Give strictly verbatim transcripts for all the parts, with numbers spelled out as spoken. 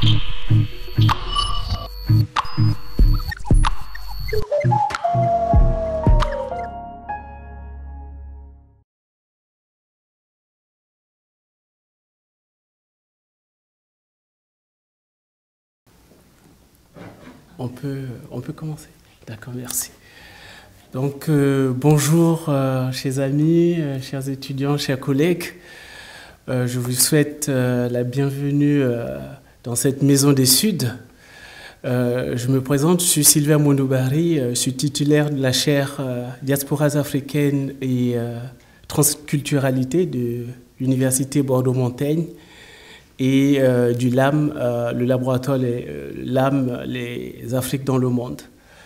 On peut, on peut commencer. D'accord, merci. Donc, euh, bonjour, euh, chers amis, euh, chers étudiants, chers collègues. Euh, je vous souhaite euh, la bienvenue euh, dans cette Maison des Suds. Euh, je me présente, je suis Sylvain Mondoubari, euh, je suis titulaire de la chaire euh, Diasporas africaines et euh, transculturalité de l'Université Bordeaux-Montaigne et euh, du L A M, euh, le laboratoire les, euh, L A M, les Afriques dans le monde.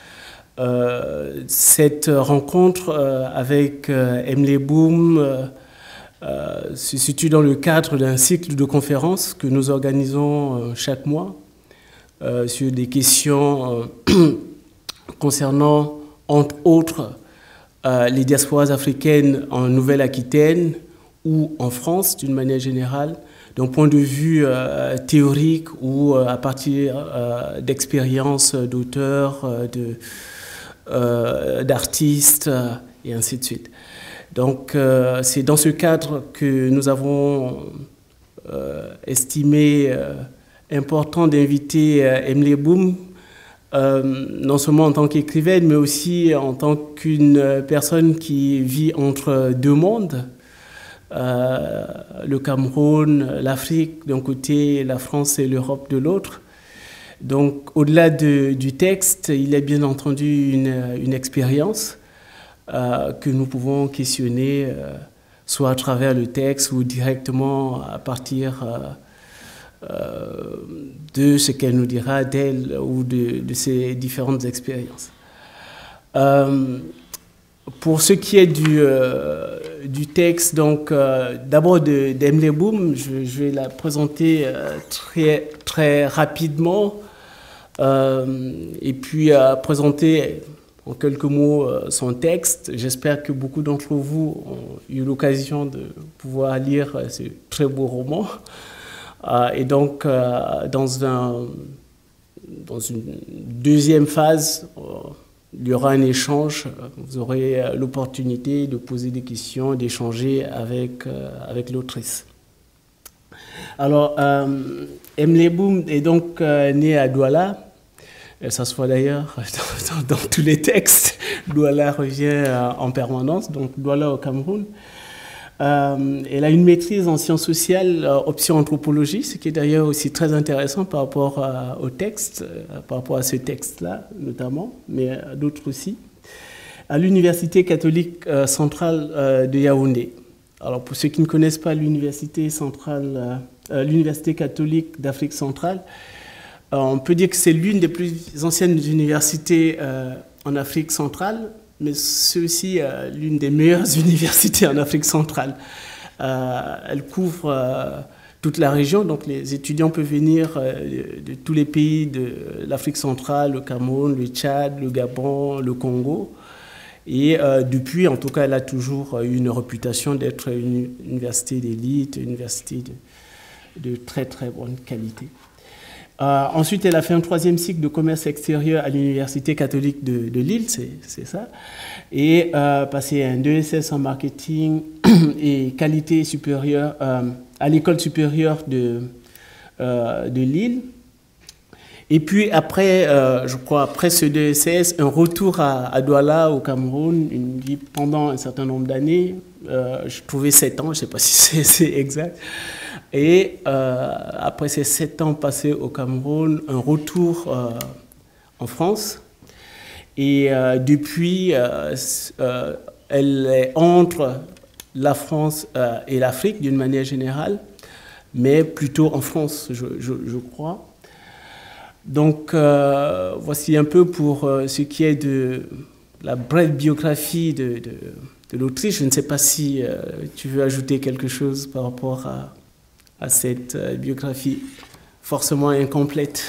Euh, cette rencontre euh, avec euh, Emily Boom euh, euh, se situe dans le cadre d'un cycle de conférences que nous organisons euh, chaque mois euh, sur des questions euh, concernant, entre autres, euh, les diasporas africaines en Nouvelle-Aquitaine ou en France d'une manière générale, d'un point de vue euh, théorique ou euh, à partir euh, d'expériences d'auteurs, euh, de, euh, d'artistes euh, et ainsi de suite. Donc euh, c'est dans ce cadre que nous avons euh, estimé euh, important d'inviter euh, Emily Boom, euh, non seulement en tant qu'écrivaine, mais aussi en tant qu'une personne qui vit entre deux mondes. Euh, le Cameroun, l'Afrique d'un côté, la France et l'Europe de l'autre. Donc, au-delà de, du texte, il y a bien entendu une, une expérience euh, que nous pouvons questionner, euh, soit à travers le texte ou directement à partir euh, euh, de ce qu'elle nous dira d'elle ou de, de ses différentes expériences. Euh, Pour ce qui est du, euh, du texte, donc euh, d'abord d'Emily Boom, je, je vais la présenter euh, très, très rapidement euh, et puis euh, présenter en quelques mots euh, son texte. J'espère que beaucoup d'entre vous ont eu l'occasion de pouvoir lire euh, ce très beau roman. Euh, et donc, euh, dans, un, dans une deuxième phase, euh, il y aura un échange, vous aurez l'opportunité de poser des questions, d'échanger avec, euh, avec l'autrice. Alors, euh, Emily Boom est donc euh, née à Douala, et ça se voit d'ailleurs dans, dans, dans tous les textes. Douala revient euh, en permanence, donc Douala au Cameroun. Euh, elle a une maîtrise en sciences sociales, euh, option anthropologie, ce qui est d'ailleurs aussi très intéressant par rapport à, au texte, euh, par rapport à ce texte-là notamment, mais à d'autres aussi, à l'Université catholique euh, centrale euh, de Yaoundé. Alors pour ceux qui ne connaissent pas l'Université centrale, euh, l'Université catholique d'Afrique centrale, euh, on peut dire que c'est l'une des plus anciennes universités euh, en Afrique centrale, mais c'est aussi euh, l'une des meilleures universités en Afrique centrale. Euh, elle couvre euh, toute la région, donc les étudiants peuvent venir euh, de, de tous les pays de l'Afrique centrale, le Cameroun, le Tchad, le Gabon, le Congo. Et euh, depuis, en tout cas, elle a toujours eu une réputation d'être une université d'élite, une université de, de très très bonne qualité. Euh, ensuite, elle a fait un troisième cycle de commerce extérieur à l'Université catholique de, de Lille, c'est ça, et euh, passé un deux S S en marketing et qualité supérieure euh, à l'École supérieure de, euh, de Lille. Et puis après, euh, je crois, après ce deux S S, un retour à, à Douala, au Cameroun, une vie pendant un certain nombre d'années. Euh, je trouvais sept ans, je ne sais pas si c'est exact. Et euh, après ces sept ans passés au Cameroun, un retour euh, en France. Et euh, depuis, euh, euh, elle est entre la France euh, et l'Afrique d'une manière générale, mais plutôt en France, je, je, je crois. Donc euh, voici un peu pour euh, ce qui est de la brève biographie de, de, de l'autrice. Je ne sais pas si euh, tu veux ajouter quelque chose par rapport à... à cette biographie forcément incomplète.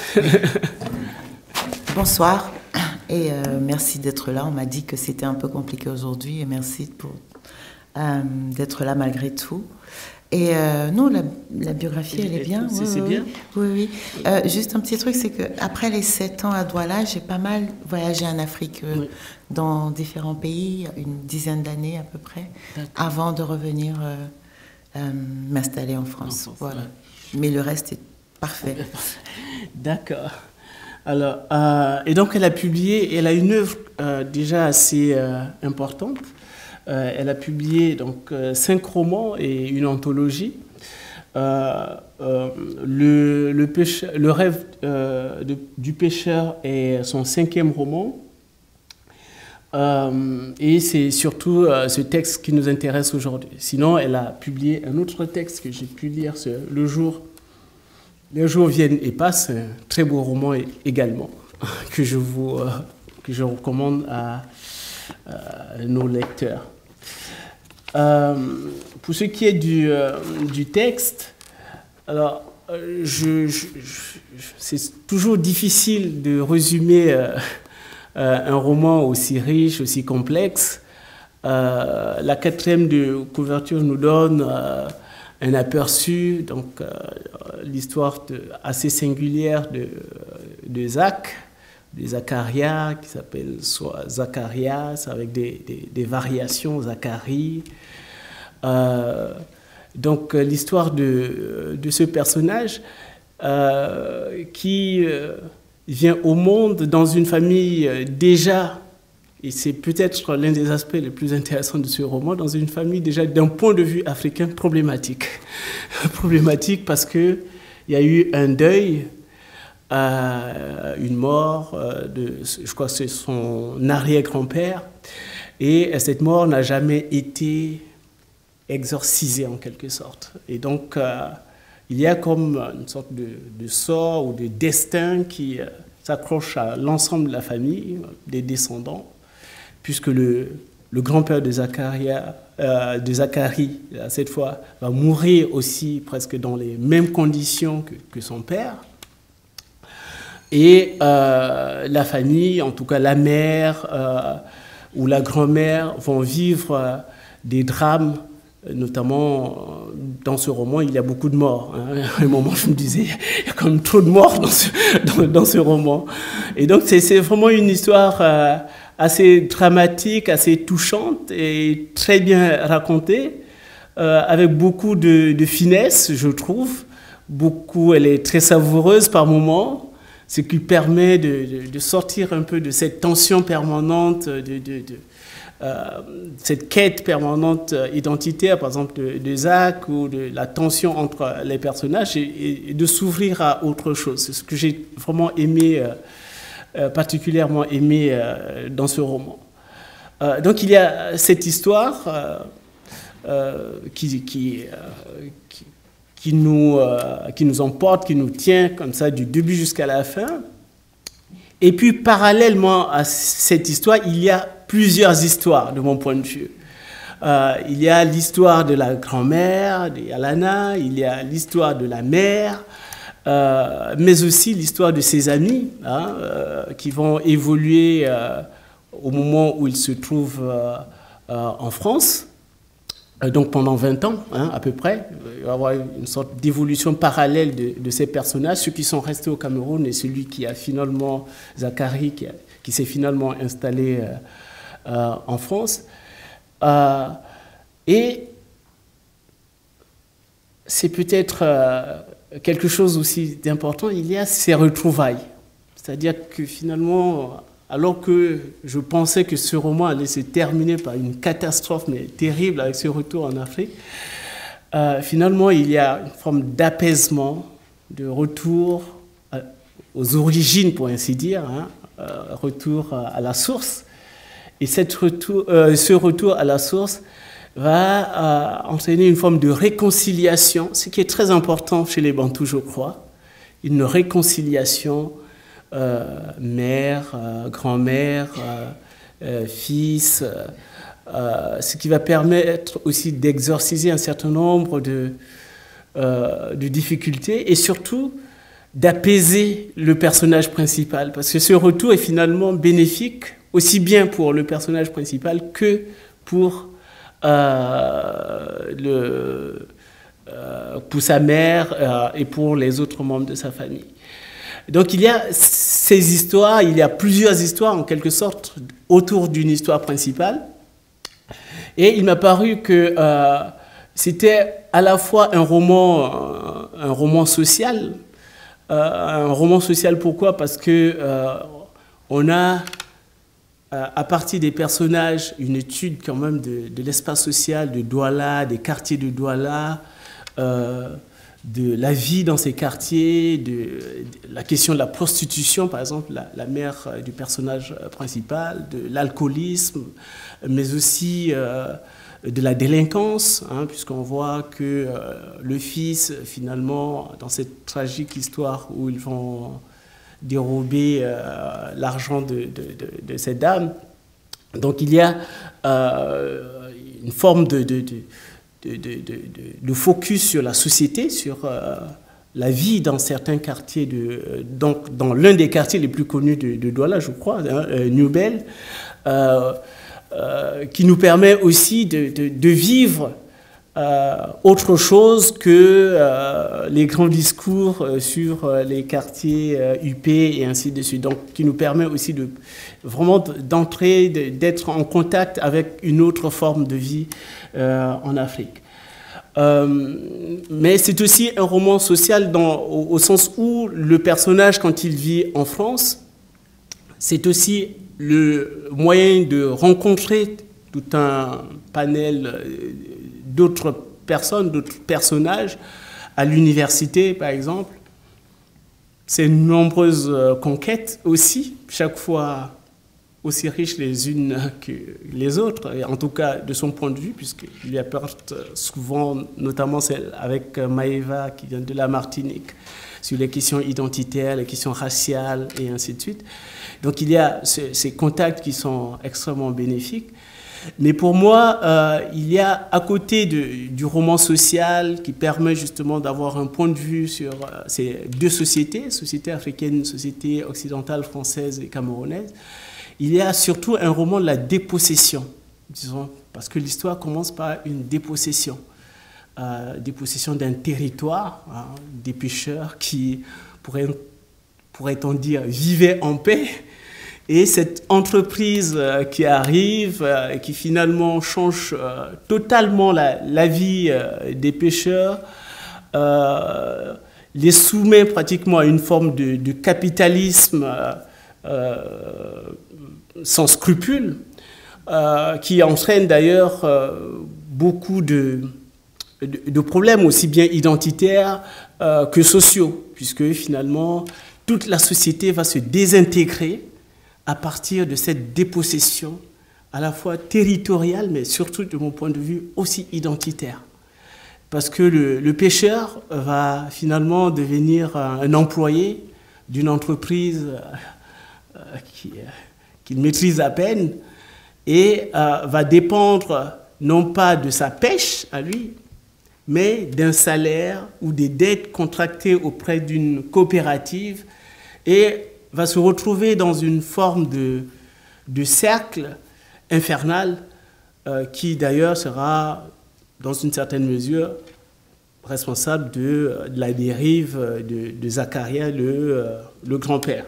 Bonsoir et euh, merci d'être là. On m'a dit que c'était un peu compliqué aujourd'hui et merci pour euh, d'être là malgré tout. Et euh, non, la, la biographie, elle est bien. C'est oui, oui, bien. Oui, oui. Euh, juste un petit truc, c'est qu'après les sept ans à Douala, j'ai pas mal voyagé en Afrique, euh, oui. dans différents pays, une dizaine d'années à peu près, avant de revenir euh, euh, m'installer en France. En France voilà. Ouais. Mais le reste est parfait. D'accord. Alors, euh, et donc elle a publié, elle a une œuvre euh, déjà assez euh, importante. Euh, elle a publié donc euh, cinq romans et une anthologie. Euh, euh, le, le, pêche, le rêve euh, de, du pêcheur est son cinquième roman. Euh, et c'est surtout euh, ce texte qui nous intéresse aujourd'hui. Sinon, elle a publié un autre texte que j'ai pu lire, Le jour, Les jours viennent et passent, un très beau roman également, que je, vous, euh, que je recommande à Euh, nos lecteurs. Euh, pour ce qui est du, euh, du texte, alors euh, je, je, je, c'est toujours difficile de résumer euh, euh, un roman aussi riche, aussi complexe. Euh, la quatrième de couverture nous donne euh, un aperçu, donc euh, l'histoire de, assez singulière de, de Zach, de Zacharia, qui s'appelle soit Zacharias, avec des, des, des variations, Zacharie. Euh, donc l'histoire de, de ce personnage euh, qui euh, vient au monde dans une famille euh, déjà, et c'est peut-être l'un des aspects les plus intéressants de ce roman, dans une famille déjà d'un point de vue africain problématique. Problématique parce qu'il y a eu un deuil, Euh, une mort, euh, de, je crois que c'est son arrière-grand-père, et cette mort n'a jamais été exorcisée en quelque sorte. Et donc, euh, il y a comme une sorte de, de sort ou de destin qui euh, s'accroche à l'ensemble de la famille, des descendants, puisque le, le grand-père de, Zacharia, euh, de Zacharie, cette fois, va mourir aussi presque dans les mêmes conditions que, que son père. Et euh, la famille, en tout cas la mère euh, ou la grand-mère, vont vivre euh, des drames, notamment dans ce roman, il y a beaucoup de morts. Hein. À un moment, je me disais, il y a quand même trop de morts dans ce, dans, dans ce roman. Et donc, c'est, c'est vraiment une histoire euh, assez dramatique, assez touchante et très bien racontée, euh, avec beaucoup de, de finesse, je trouve. Beaucoup, elle est très savoureuse par moments, ce qui permet de, de, de sortir un peu de cette tension permanente, de, de, de euh, cette quête permanente identitaire, par exemple de, de Zach, ou de la tension entre les personnages, et, et de s'ouvrir à autre chose. C'est ce que j'ai vraiment aimé, euh, particulièrement aimé euh, dans ce roman. Euh, donc il y a cette histoire euh, euh, qui... qui, euh, qui Qui nous, euh, qui nous emporte, qui nous tient comme ça du début jusqu'à la fin. Et puis, parallèlement à cette histoire, il y a plusieurs histoires, de mon point de vue. Euh, il y a l'histoire de la grand-mère, de Yalana, il y a l'histoire de la mère, euh, mais aussi l'histoire de ses amis, hein, euh, qui vont évoluer euh, au moment où ils se trouvent euh, euh, en France. Donc pendant vingt ans, hein, à peu près, il va y avoir une sorte d'évolution parallèle de, de ces personnages, ceux qui sont restés au Cameroun et celui qui a finalement, Zacharie, qui, a, qui s'est finalement installé euh, euh, en France. Euh, et c'est peut-être euh, quelque chose aussi d'important, il y a ces retrouvailles. C'est-à-dire que finalement, alors que je pensais que ce roman allait se terminer par une catastrophe mais terrible avec ce retour en Afrique, euh, finalement il y a une forme d'apaisement, de retour à, aux origines pour ainsi dire, hein, euh, retour à la source. Et cette retour, euh, ce retour à la source va euh, entraîner une forme de réconciliation, ce qui est très important chez les Bantous, je crois, une réconciliation Euh, mère, euh, grand-mère, euh, euh, fils, euh, euh, ce qui va permettre aussi d'exorciser un certain nombre de, euh, de difficultés et surtout d'apaiser le personnage principal, parce que ce retour est finalement bénéfique aussi bien pour le personnage principal que pour euh, le, euh, pour sa mère euh, et pour les autres membres de sa famille. Donc il y a ces histoires, il y a plusieurs histoires en quelque sorte autour d'une histoire principale. Et il m'a paru que euh, c'était à la fois un roman, euh, un roman social. Euh, un roman social, pourquoi? Parce que euh, on a, euh, à partir des personnages, une étude quand même de, de l'espace social de Douala, des quartiers de Douala, euh, de la vie dans ces quartiers, de, de la question de la prostitution, par exemple, la, la mère du personnage principal, de l'alcoolisme, mais aussi euh, de la délinquance, hein, puisqu'on voit que euh, le fils, finalement, dans cette tragique histoire où ils vont dérober euh, l'argent de, de, de, de cette dame, donc il y a euh, une forme de... de, de De, de, de, de focus sur la société, sur euh, la vie dans certains quartiers, de, donc dans l'un des quartiers les plus connus de, de Douala, je crois, hein, euh, New Bell, euh, euh, qui nous permet aussi de, de, de vivre euh, autre chose que euh, les grands discours euh, sur euh, les quartiers euh, huppés et ainsi de suite. Donc, qui nous permet aussi de vraiment d'entrer, d'être en contact avec une autre forme de vie Euh, en Afrique. Euh, mais c'est aussi un roman social dans, au, au sens où le personnage, quand il vit en France, c'est aussi le moyen de rencontrer tout un panel d'autres personnes, d'autres personnages, à l'université par exemple. Ces nombreuses conquêtes aussi, chaque fois aussi riches les unes que les autres, en tout cas de son point de vue, puisqu'il y apporte souvent, notamment celle avec Maëva qui vient de la Martinique, sur les questions identitaires, les questions raciales et ainsi de suite. Donc il y a ce, ces contacts qui sont extrêmement bénéfiques. Mais pour moi, euh, il y a à côté de, du roman social qui permet justement d'avoir un point de vue sur euh, ces deux sociétés, société africaine, société occidentale, française et camerounaise, il y a surtout un roman de la dépossession, disons, parce que l'histoire commence par une dépossession, euh, dépossession d'un territoire, hein, des pêcheurs qui, pourrait, pourrait-on dire, vivaient en paix, et cette entreprise euh, qui arrive, euh, qui finalement change euh, totalement la, la vie euh, des pêcheurs, euh, les soumet pratiquement à une forme de, de capitalisme euh, euh, sans scrupules, euh, qui entraîne d'ailleurs euh, beaucoup de, de, de problèmes aussi bien identitaires euh, que sociaux, puisque finalement toute la société va se désintégrer à partir de cette dépossession à la fois territoriale, mais surtout de mon point de vue aussi identitaire. Parce que le, le pêcheur va finalement devenir un, un employé d'une entreprise euh, qui... qu'il maîtrise à peine, et euh, va dépendre non pas de sa pêche à lui, mais d'un salaire ou des dettes contractées auprès d'une coopérative, et va se retrouver dans une forme de, de cercle infernal euh, qui d'ailleurs sera, dans une certaine mesure, responsable de, de la dérive de, de Zacharia, le, le grand-père.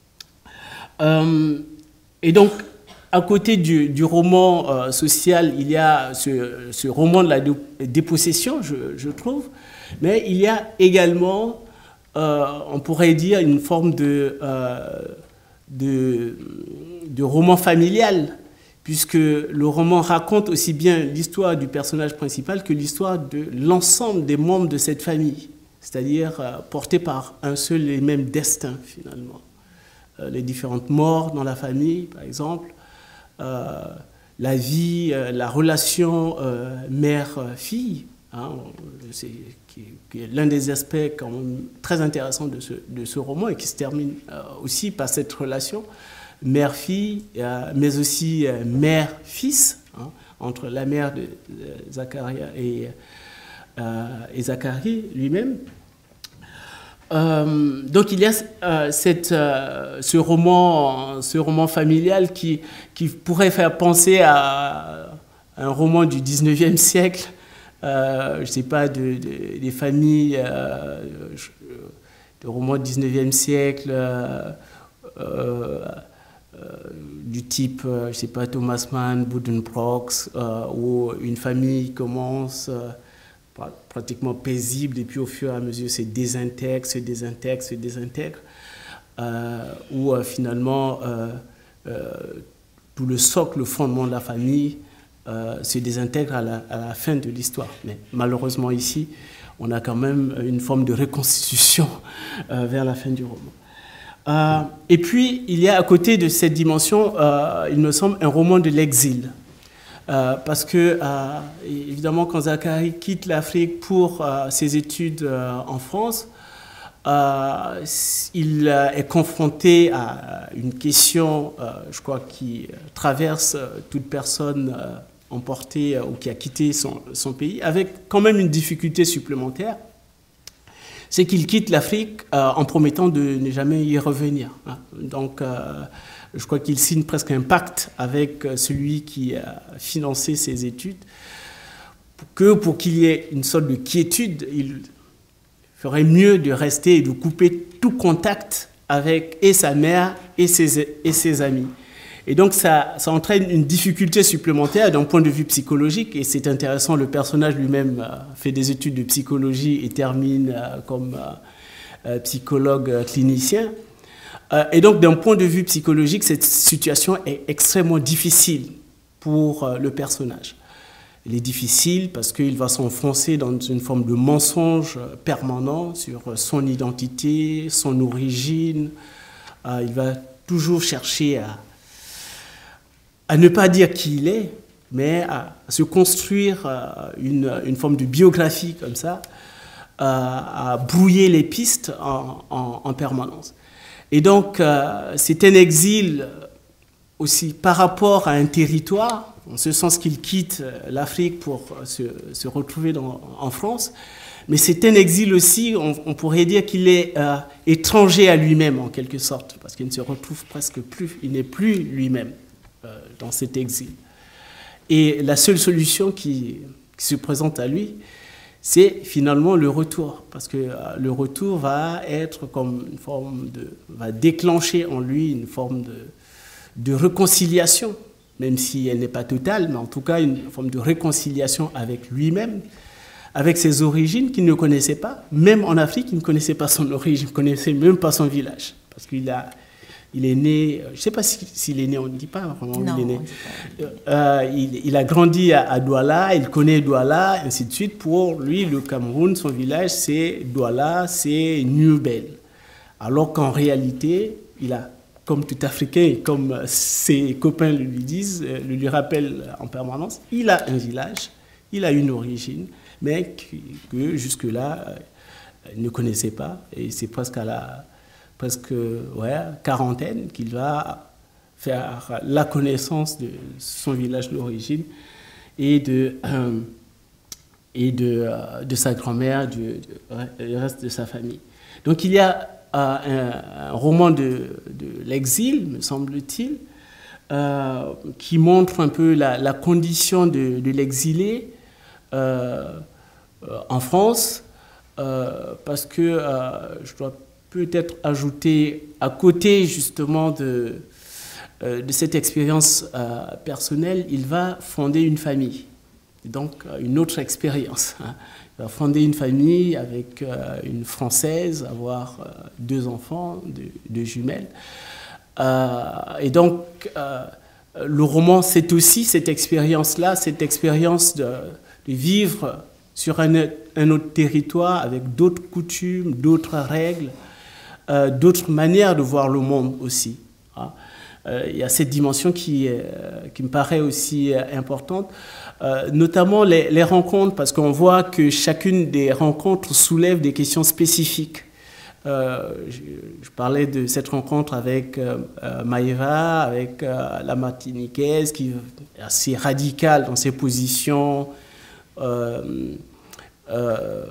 Euh, Et donc, à côté du, du roman euh, social, il y a ce, ce roman de la dépossession, je, je trouve, mais il y a également, euh, on pourrait dire, une forme de, euh, de, de roman familial, puisque le roman raconte aussi bien l'histoire du personnage principal que l'histoire de l'ensemble des membres de cette famille, c'est-à-dire euh, portés par un seul et même destin, finalement. Les différentes morts dans la famille, par exemple, euh, la vie, euh, la relation euh, mère-fille, hein, c'est qui, qui est l'un des aspects quand même très intéressants de ce, de ce roman et qui se termine euh, aussi par cette relation mère-fille, euh, mais aussi euh, mère-fils, hein, entre la mère de, de Zacharia et, euh, et Zacharie lui-même. Euh, donc il y a euh, cette, euh, ce, roman, ce roman familial qui, qui pourrait faire penser à un roman du dix-neuvième siècle euh, je ne sais pas, de, de, des familles euh, de romans du dix-neuvième siècle, euh, euh, euh, du type, euh, je ne sais pas, Thomas Mann, Buddenbrooks, euh, où une famille commence euh, pratiquement paisible et puis au fur et à mesure se désintègre, se désintègre, se désintègre, euh, où euh, finalement euh, euh, tout le socle, le fondement de la famille euh, se désintègre à la, à la fin de l'histoire. Mais malheureusement ici, on a quand même une forme de reconstitution euh, vers la fin du roman. Euh, et puis, il y a à côté de cette dimension, euh, il me semble, un roman de l'exil. Euh, parce que, euh, évidemment, quand Zacharie quitte l'Afrique pour euh, ses études euh, en France, euh, il euh, est confronté à une question, euh, je crois, qui traverse toute personne euh, emportée euh, ou qui a quitté son, son pays, avec quand même une difficulté supplémentaire, c'est qu'il quitte l'Afrique euh, en promettant de ne jamais y revenir. Hein. Donc, euh, je crois qu'il signe presque un pacte avec celui qui a financé ses études, pour que pour qu'il y ait une sorte de quiétude, il ferait mieux de rester et de couper tout contact avec et sa mère et ses, et ses amis. Et donc ça, ça entraîne une difficulté supplémentaire d'un point de vue psychologique, et c'est intéressant, le personnage lui-même euh, fait des études de psychologie et termine euh, comme euh, psychologue euh, clinicien. Euh, et donc d'un point de vue psychologique, cette situation est extrêmement difficile pour euh, le personnage. Elle est difficile parce qu'il va s'enfoncer dans une forme de mensonge permanent sur son identité, son origine. Euh, il va toujours chercher à à ne pas dire qui il est, mais à se construire une, une forme de biographie comme ça, à brouiller les pistes en, en, en permanence. Et donc, c'est un exil aussi par rapport à un territoire, en ce sens qu'il quitte l'Afrique pour se, se retrouver dans, en France, mais c'est un exil aussi, on, on pourrait dire qu'il est euh, étranger à lui-même en quelque sorte, parce qu'il ne se retrouve presque plus, il n'est plus lui-même dans cet exil. Et la seule solution qui, qui se présente à lui, c'est finalement le retour, parce que euh, le retour va être comme une forme de, va déclencher en lui une forme de, de réconciliation, même si elle n'est pas totale, mais en tout cas une forme de réconciliation avec lui-même, avec ses origines qu'il ne connaissait pas. Même en Afrique, il ne connaissait pas son origine, il ne connaissait même pas son village, parce qu'il a Il est né, je ne sais pas s'il est né, on ne dit pas vraiment non, il est né. Euh, il, il a grandi à, à Douala, il connaît Douala, ainsi de suite. Pour lui, le Cameroun, son village, c'est Douala, c'est Newbel. Alors qu'en réalité, il a, comme tout Africain et comme ses copains le lui disent, le lui rappellent en permanence, il a un village, il a une origine, mais que, que jusque-là, il ne connaissait pas. Et c'est presque à la... presque ouais, quarantaine, qu'il va faire la connaissance de son village d'origine et de, euh, et de, euh, de sa grand-mère, du, du reste de sa famille. Donc il y a euh, un, un roman de, de l'exil, me semble-t-il, euh, qui montre un peu la, la condition de, de l'exilé euh, euh, en France, euh, parce que euh, je dois peut-être ajouter, à côté justement de, euh, de cette expérience euh, personnelle, il va fonder une famille. Donc une autre expérience. Hein. Il va fonder une famille avec euh, une Française, avoir euh, deux enfants, deux, deux jumelles. Euh, et donc euh, le roman, c'est aussi cette expérience-là, cette expérience de, de vivre sur un, un autre territoire avec d'autres coutumes, d'autres règles, Euh, d'autres manières de voir le monde aussi. Hein. Euh, il y a cette dimension qui, euh, qui me paraît aussi euh, importante, euh, notamment les, les rencontres, parce qu'on voit que chacune des rencontres soulève des questions spécifiques. Euh, je, je parlais de cette rencontre avec euh, euh, Maïva, avec euh, la Martiniquaise, qui est assez radicale dans ses positions, euh, euh,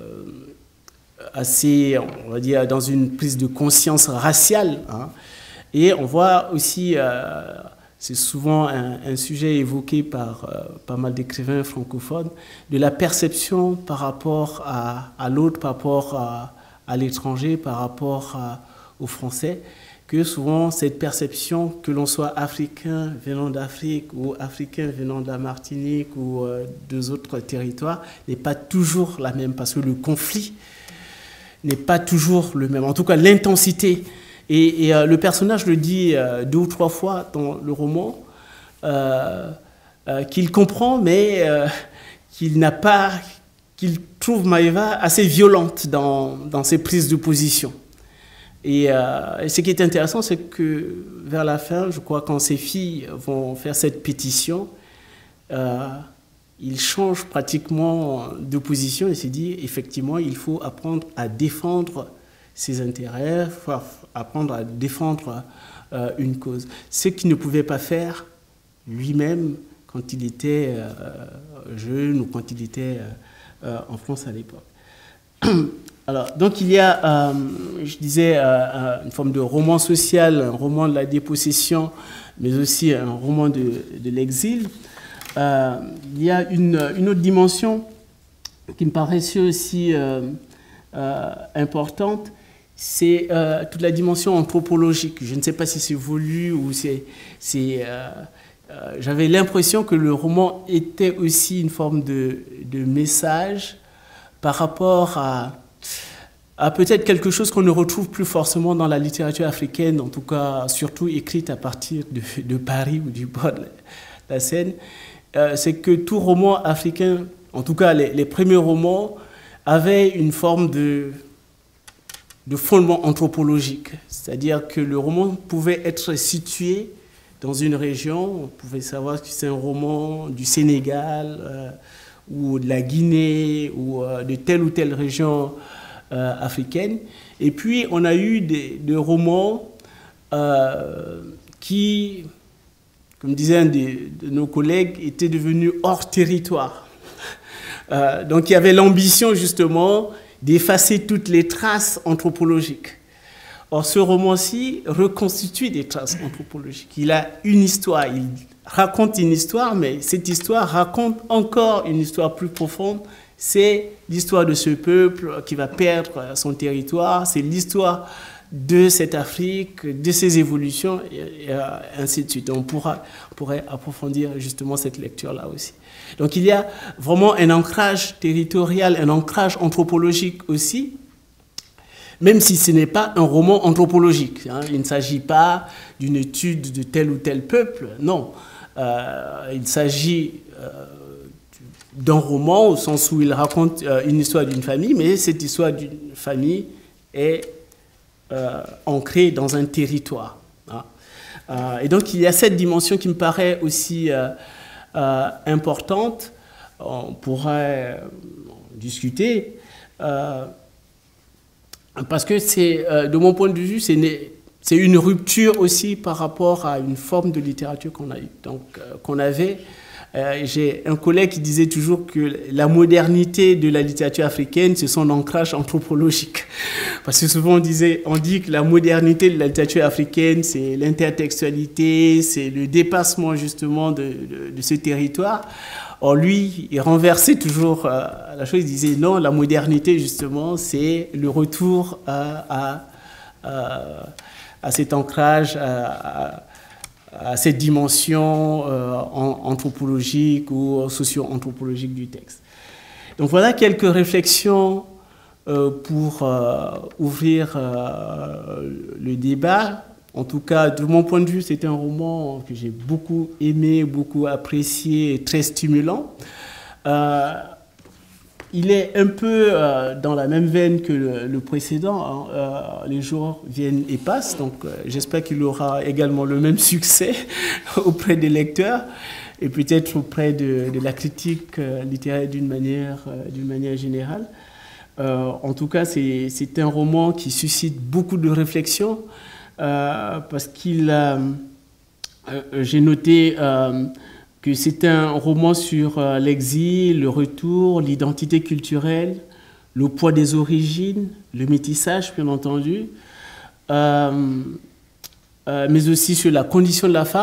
assez, on va dire, dans une prise de conscience raciale. Hein. Et on voit aussi euh, c'est souvent un, un sujet évoqué par euh, pas mal d'écrivains francophones, de la perception par rapport à, à l'autre, par rapport à, à l'étranger, par rapport à, aux Français, que souvent cette perception, que l'on soit africain venant d'Afrique ou africain venant de la Martinique ou euh, deux autres territoires, n'est pas toujours la même, parce que le conflit n'est pas toujours le même. En tout cas, l'intensité. Et, et euh, le personnage le dit euh, deux ou trois fois dans le roman, euh, euh, qu'il comprend, mais euh, qu'il n'a pas, qu'il trouve Maëva assez violente dans, dans ses prises de position. Et, euh, et ce qui est intéressant, c'est que vers la fin, je crois, quand ces filles vont faire cette pétition, euh, il change pratiquement de position et se dit, effectivement, il faut apprendre à défendre ses intérêts, faut apprendre à défendre euh, une cause. Ce qu'il ne pouvait pas faire lui-même quand il était euh, jeune ou quand il était euh, en France à l'époque. Alors, donc il y a, euh, je disais, euh, une forme de roman social, un roman de la dépossession, mais aussi un roman de, de l'exil. Euh, il y a une, une autre dimension qui me paraissait aussi euh, euh, importante, c'est euh, toute la dimension anthropologique. Je ne sais pas si c'est voulu ou c'est... c'est euh, euh, j'avais l'impression que le roman était aussi une forme de, de message par rapport à, à peut-être quelque chose qu'on ne retrouve plus forcément dans la littérature africaine, en tout cas surtout écrite à partir de, de Paris ou du bord de la Seine. Euh, c'est que tout roman africain, en tout cas les, les premiers romans, avaient une forme de, de fondement anthropologique. C'est-à-dire que le roman pouvait être situé dans une région, on pouvait savoir que c'est un roman du Sénégal, euh, ou de la Guinée, ou euh, de telle ou telle région euh, africaine. Et puis on a eu des, des romans euh, qui... comme disait un de, de nos collègues, était devenu hors territoire. Euh, donc il y avait l'ambition justement d'effacer toutes les traces anthropologiques. Or ce roman-ci reconstitue des traces anthropologiques. Il a une histoire, il raconte une histoire, mais cette histoire raconte encore une histoire plus profonde. C'est l'histoire de ce peuple qui va perdre son territoire, c'est l'histoire de cette Afrique, de ses évolutions, et, et ainsi de suite. On, pourra, on pourrait approfondir justement cette lecture-là aussi. Donc il y a vraiment un ancrage territorial, un ancrage anthropologique aussi, même si ce n'est pas un roman anthropologique. Hein. Il ne s'agit pas d'une étude de tel ou tel peuple, non. Euh, il s'agit euh, d'un roman au sens où il raconte euh, une histoire d'une famille, mais cette histoire d'une famille est Euh, ancré dans un territoire. Hein. Euh, et donc il y a cette dimension qui me paraît aussi euh, euh, importante. On pourrait en discuter euh, parce que c'est, euh, de mon point de vue, c'est c'est une rupture aussi par rapport à une forme de littérature qu'on a eu, donc euh, qu'on avait. Euh, j'ai un collègue qui disait toujours que la modernité de la littérature africaine, c'est son ancrage anthropologique. Parce que souvent on, disait, on dit que la modernité de la littérature africaine, c'est l'intertextualité, c'est le dépassement justement de, de, de ce territoire. Or lui, il renversait toujours euh, la chose, il disait non, la modernité justement, c'est le retour à, à, à, à cet ancrage, à, à à cette dimension euh, anthropologique ou socio-anthropologique du texte. Donc voilà quelques réflexions euh, pour euh, ouvrir euh, le débat. En tout cas, de mon point de vue, c'est un roman que j'ai beaucoup aimé, beaucoup apprécié, et très stimulant. Euh, Il est un peu euh, dans la même veine que le, le précédent. Hein. Euh, les jours viennent et passent, donc euh, j'espère qu'il aura également le même succès auprès des lecteurs et peut-être auprès de, de la critique euh, littéraire d'une manière, euh, d'une manière générale. Euh, en tout cas, c'est, c'est un roman qui suscite beaucoup de réflexions euh, parce qu'il a, euh, j'ai noté euh, que c'est un roman sur euh, l'exil, le retour, l'identité culturelle, le poids des origines, le métissage, bien entendu, euh, euh, mais aussi sur la condition de la femme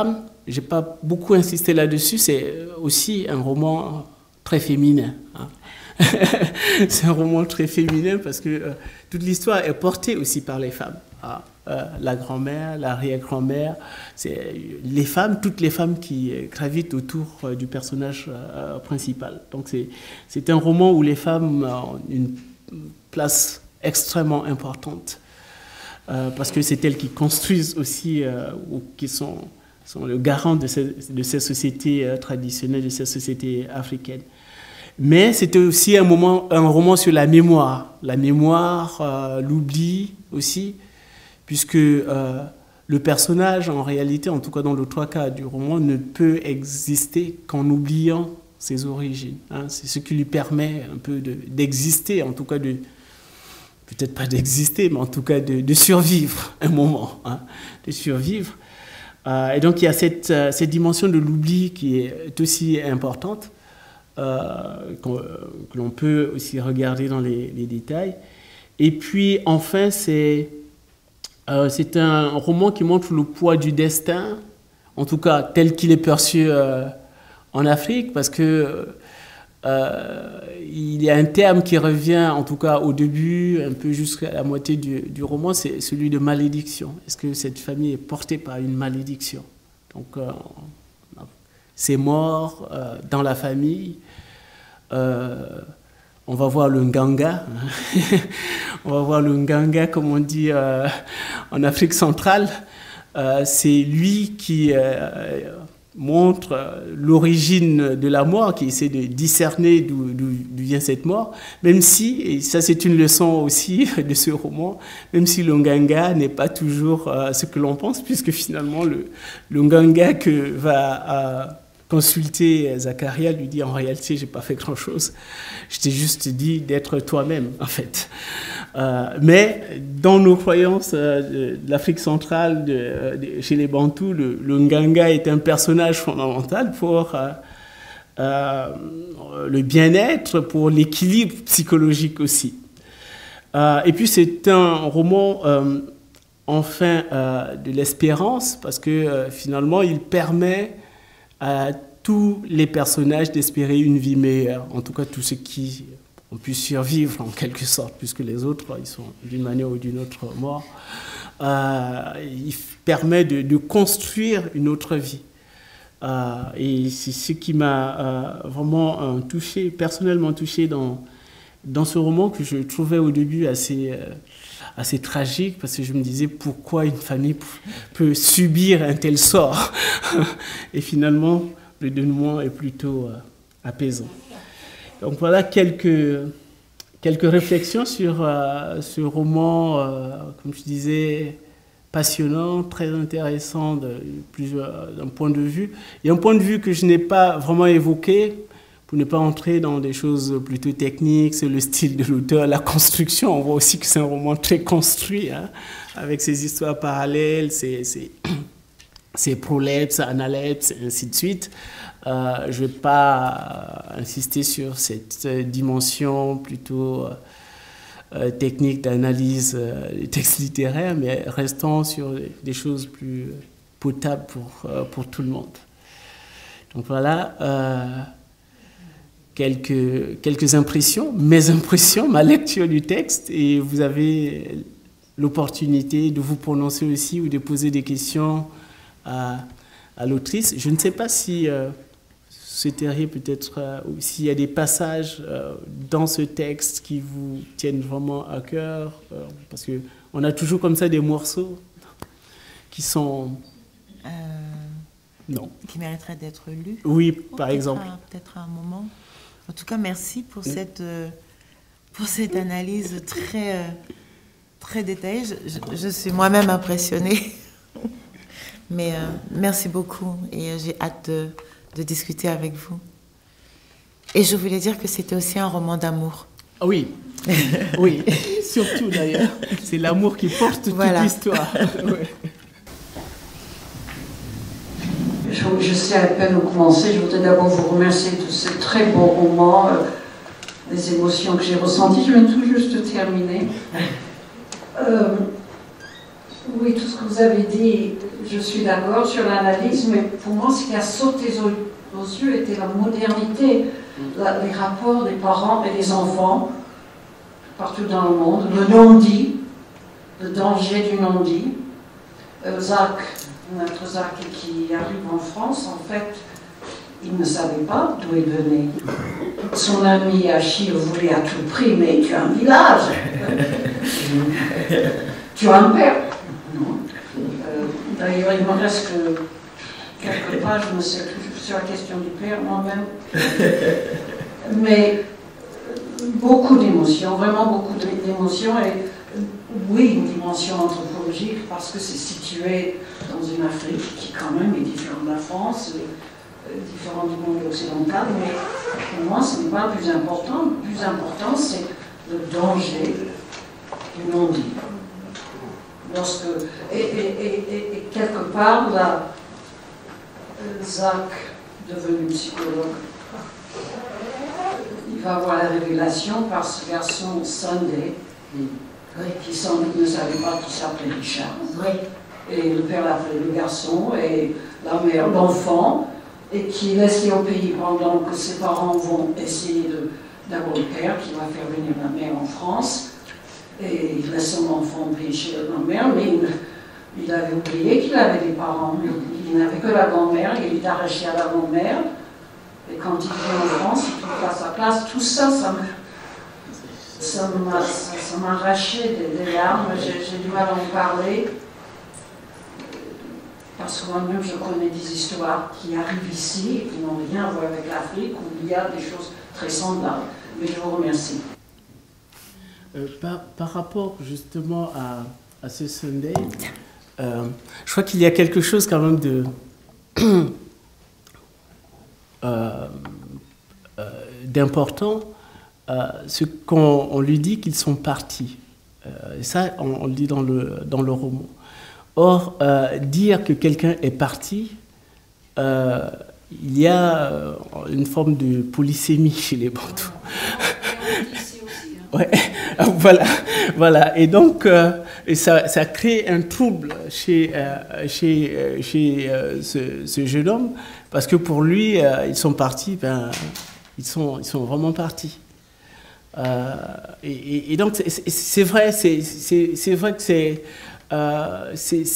j'ai pas beaucoup insisté là-dessus, c'est aussi un roman très féminin. Hein. C'est un roman très féminin parce que euh, toute l'histoire est portée aussi par les femmes. Hein. Euh, la grand-mère, l'arrière-grand-mère, c'est les femmes, toutes les femmes qui gravitent autour euh, du personnage euh, principal. Donc c'est, c'est un roman où les femmes ont une place extrêmement importante euh, parce que c'est elles qui construisent aussi euh, ou qui sont, sont le garant de ces, de ces sociétés euh, traditionnelles, de ces sociétés africaines. Mais c'était aussi un, moment, un roman sur la mémoire, la mémoire, euh, l'oubli aussi, puisque euh, le personnage, en réalité, en tout cas dans les trois cas du roman, ne peut exister qu'en oubliant ses origines. Hein. C'est ce qui lui permet un peu de, d'exister, en tout cas de, peut-être pas d'exister, mais en tout cas de, de survivre un moment, hein, de survivre. Euh, et donc il y a cette, cette dimension de l'oubli qui est aussi importante. Euh, que l'on peut aussi regarder dans les, les détails. Et puis, enfin, c'est, euh, c'est un roman qui montre le poids du destin, en tout cas tel qu'il est perçu euh, en Afrique, parce que euh, il y a un terme qui revient, en tout cas au début, un peu jusqu'à la moitié du, du roman, c'est celui de malédiction. Est-ce que cette famille est portée par une malédiction? Donc, euh, c'est mort euh, dans la famille. Euh, on va voir le nganga. On va voir le nganga, comme on dit euh, en Afrique centrale. Euh, c'est lui qui euh, montre l'origine de la mort, qui essaie de discerner d'où, d'où, d'où vient cette mort, même si, et ça c'est une leçon aussi de ce roman, même si le nganga n'est pas toujours euh, ce que l'on pense, puisque finalement le, le nganga que va... Euh, consulter Zacharia, lui dit en réalité j'ai pas fait grand chose, je t'ai juste dit d'être toi-même en fait. Euh, mais dans nos croyances euh, de l'Afrique centrale, de, de, chez les Bantous, le, le nganga est un personnage fondamental pour euh, euh, le bien-être, pour l'équilibre psychologique aussi. Euh, et puis c'est un roman euh, enfin euh, de l'espérance parce que euh, finalement il permet à tous les personnages d'espérer une vie meilleure, en tout cas tous ceux qui ont pu survivre en quelque sorte, puisque les autres, ils sont d'une manière ou d'une autre morts. Euh, il permet de, de construire une autre vie. Euh, et c'est ce qui m'a euh, vraiment euh, touché, personnellement touché dans, dans ce roman que je trouvais au début assez... Euh, assez tragique, parce que je me disais pourquoi une famille peut subir un tel sort. Et finalement, le dénouement est plutôt euh, apaisant. Donc voilà quelques, quelques réflexions sur euh, ce roman, euh, comme je disais, passionnant, très intéressant de plusieurs, d'un point de vue. Et un point de vue que je n'ai pas vraiment évoqué, pour ne pas entrer dans des choses plutôt techniques, c'est le style de l'auteur, la construction. On voit aussi que c'est un roman très construit, hein, avec ses histoires parallèles, ses, ses, ses prolepses, analepses, et ainsi de suite. Euh, je ne vais pas insister sur cette dimension plutôt euh, technique d'analyse euh, des textes littéraires, mais restons sur des choses plus potables pour, euh, pour tout le monde. Donc voilà. Euh, Quelques, quelques impressions, mes impressions, ma lecture du texte, et vous avez l'opportunité de vous prononcer aussi ou de poser des questions à, à l'autrice. Je ne sais pas si euh, souhaiteriez peut-être, euh, ou s'il y a des passages euh, dans ce texte qui vous tiennent vraiment à cœur, euh, parce qu'on a toujours comme ça des morceaux qui sont... Euh, non. Qui mériteraient d'être lus. Oui, oh, par exemple. À, peut-être à un moment. En tout cas, merci pour cette, euh, pour cette analyse très, euh, très détaillée. Je, je, je suis moi-même impressionnée. Mais euh, merci beaucoup et euh, j'ai hâte de, de discuter avec vous. Et je voulais dire que c'était aussi un roman d'amour. Oui, oui, surtout d'ailleurs. C'est l'amour qui porte voilà. toute l'histoire. Ouais. Je, je sais à peine où commencer. Je voudrais d'abord vous remercier de ce très beau roman, euh, des émotions que j'ai ressenties. Je viens tout juste de terminer. Euh, Oui, tout ce que vous avez dit, je suis d'accord sur l'analyse, mais pour moi, ce qui a sauté aux, aux yeux était la modernité, la, les rapports des parents et des enfants, partout dans le monde, le non-dit, le danger du non-dit. Euh, Zach, notre Zach qui arrive en France, en fait, il ne savait pas d'où il venait. Son ami Achille voulait à tout prix, mais tu as un village, tu as un père. Non. Euh, D'ailleurs, il me reste que quelques pages, je ne sais plus, sur la question du père moi-même. Mais beaucoup d'émotions, vraiment beaucoup d'émotions, et oui, une dimension anthropologique, parce que c'est situé dans une Afrique qui quand même est différente de la France, différente du monde occidental, mais pour moi, ce n'est pas le plus important. Le plus important, c'est le danger du non-dit. Lorsque, et, et, et, et quelque part, là, Zach, devenu psychologue, il va avoir la révélation par ce garçon Sunday, oui. qui sans doute ne savait pas qu'il s'appelait Richard. Oui. Et le père l'appelait le garçon, et la mère l'enfant, et qui est resté au pays pendant que ses parents vont essayer d'avoir le père, qui va faire venir la mère en France. Et il laisse son enfant chez la grand-mère, mais il, il avait oublié qu'il avait des parents. Il, il n'avait que la grand-mère, il est arraché à la grand-mère. Et quand il vient en France, il trouve pas sa place. Tout ça, ça m'a ça m'a ça m'a arraché des, des larmes. J'ai du mal à en parler. Parce que moi-même, je connais des histoires qui arrivent ici et qui n'ont rien à voir avec l'Afrique, où il y a des choses très semblables. Mais je vous remercie. Euh, par, par rapport justement à, à ce Sunday, euh, je crois qu'il y a quelque chose quand même de euh, euh, d'important, euh, ce qu'on on lui dit qu'ils sont partis. Euh, et ça, on, on le dit dans le, dans le roman. Or, euh, dire que quelqu'un est parti, euh, il y a une forme de polysémie chez les Bantous. Ouais, voilà, voilà. Et donc, euh, et ça, ça crée un trouble chez, euh, chez, euh, chez euh, ce, ce jeune homme, parce que pour lui, euh, ils sont partis, ben, ils sont, ils sont vraiment partis. Euh, et, et, et donc, c'est vrai, c'est vrai que c'est... Euh,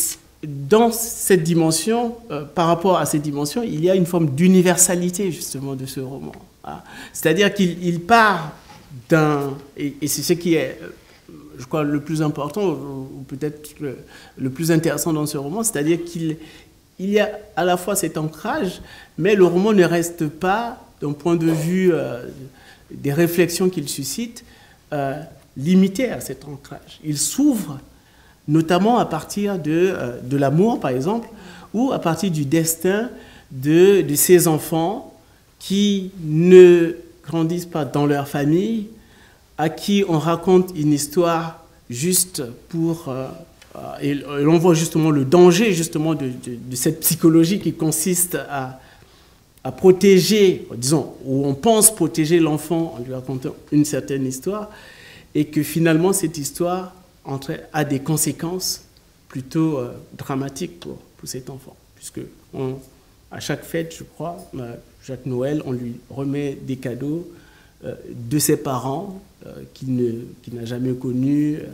dans cette dimension, euh, par rapport à cette dimension, il y a une forme d'universalité justement de ce roman. Hein. C'est-à-dire qu'il il part d'un, et, et c'est ce qui est, je crois, le plus important, ou, ou peut-être le, le plus intéressant dans ce roman, c'est-à-dire qu'il il y a à la fois cet ancrage, mais le roman ne reste pas, d'un point de vue euh, des réflexions qu'il suscite, euh, limité à cet ancrage. Il s'ouvre notamment à partir de, euh, de l'amour, par exemple, ou à partir du destin de, de ces enfants qui ne grandissent pas dans leur famille, à qui on raconte une histoire juste pour... Euh, et l'on voit justement le danger justement de, de, de cette psychologie qui consiste à, à protéger, disons, où on pense protéger l'enfant en lui racontant une certaine histoire, et que finalement cette histoire a des conséquences plutôt euh, dramatiques pour, pour cet enfant, puisque on, à chaque fête, je crois, euh, chaque Noël, on lui remet des cadeaux euh, de ses parents euh, qu'il ne, qu'il n'a jamais connus. Euh,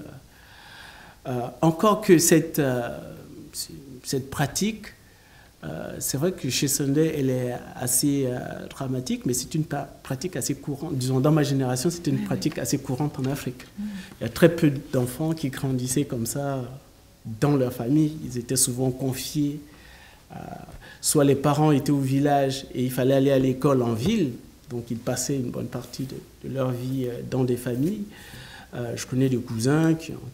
euh, encore que cette, euh, cette pratique, euh, c'est vrai que chez Sunday, elle est assez euh, dramatique, mais c'est une pratique assez courante. Disons, dans ma génération, c'était une pratique assez courante en Afrique. Il y a très peu d'enfants qui grandissaient comme ça dans leur famille. Ils étaient souvent confiés. Euh, soit les parents étaient au village et il fallait aller à l'école en ville, donc ils passaient une bonne partie de, de leur vie dans des familles. Euh, je connais des cousins qui ont,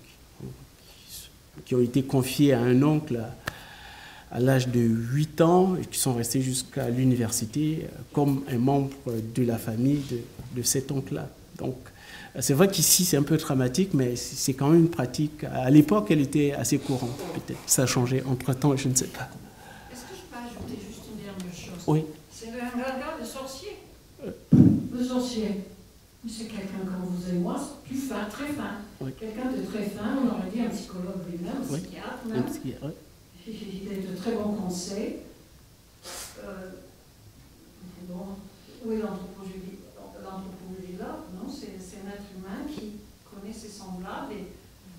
qui, qui ont été confiés à un oncle à, à l'âge de huit ans et qui sont restés jusqu'à l'université comme un membre de la famille de, de cet oncle-là. Donc, c'est vrai qu'ici, c'est un peu dramatique, mais c'est quand même une pratique. À l'époque, elle était assez courante, peut-être. Ça a changé entre-temps, je ne sais pas. Est-ce que je peux ajouter juste une dernière chose? Oui. C'est un regard de sorcier. Euh. Le sorcier, c'est quelqu'un comme vous montrez-moi plus fin, très fin. Oui. Quelqu'un de très fin, on aurait dit un psychologue lui-même, un oui. psychiatre même. Un psychiatre, oui. Il est de très bons conseils. Euh, bon, oui, l'anthropologie, l'anthropologie là, non, c'est un être humain qui connaît ses semblables et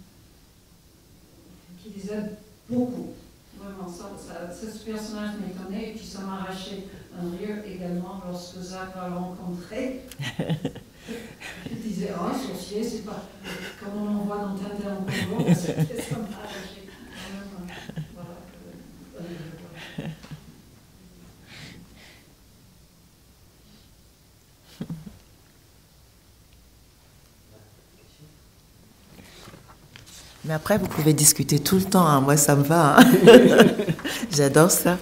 qui les aide beaucoup. Vraiment, ça, ça, ce personnage m'étonnait et puis ça m'a arraché un rire également lorsque Zach l'a rencontré. Je disais, ah, oh, sorcier, c'est pas comme on en voit dans Tintin en Congo, ça m'a arraché. Voilà. Mais après, vous pouvez discuter tout le temps, hein. Moi ça me va. Hein. J'adore ça.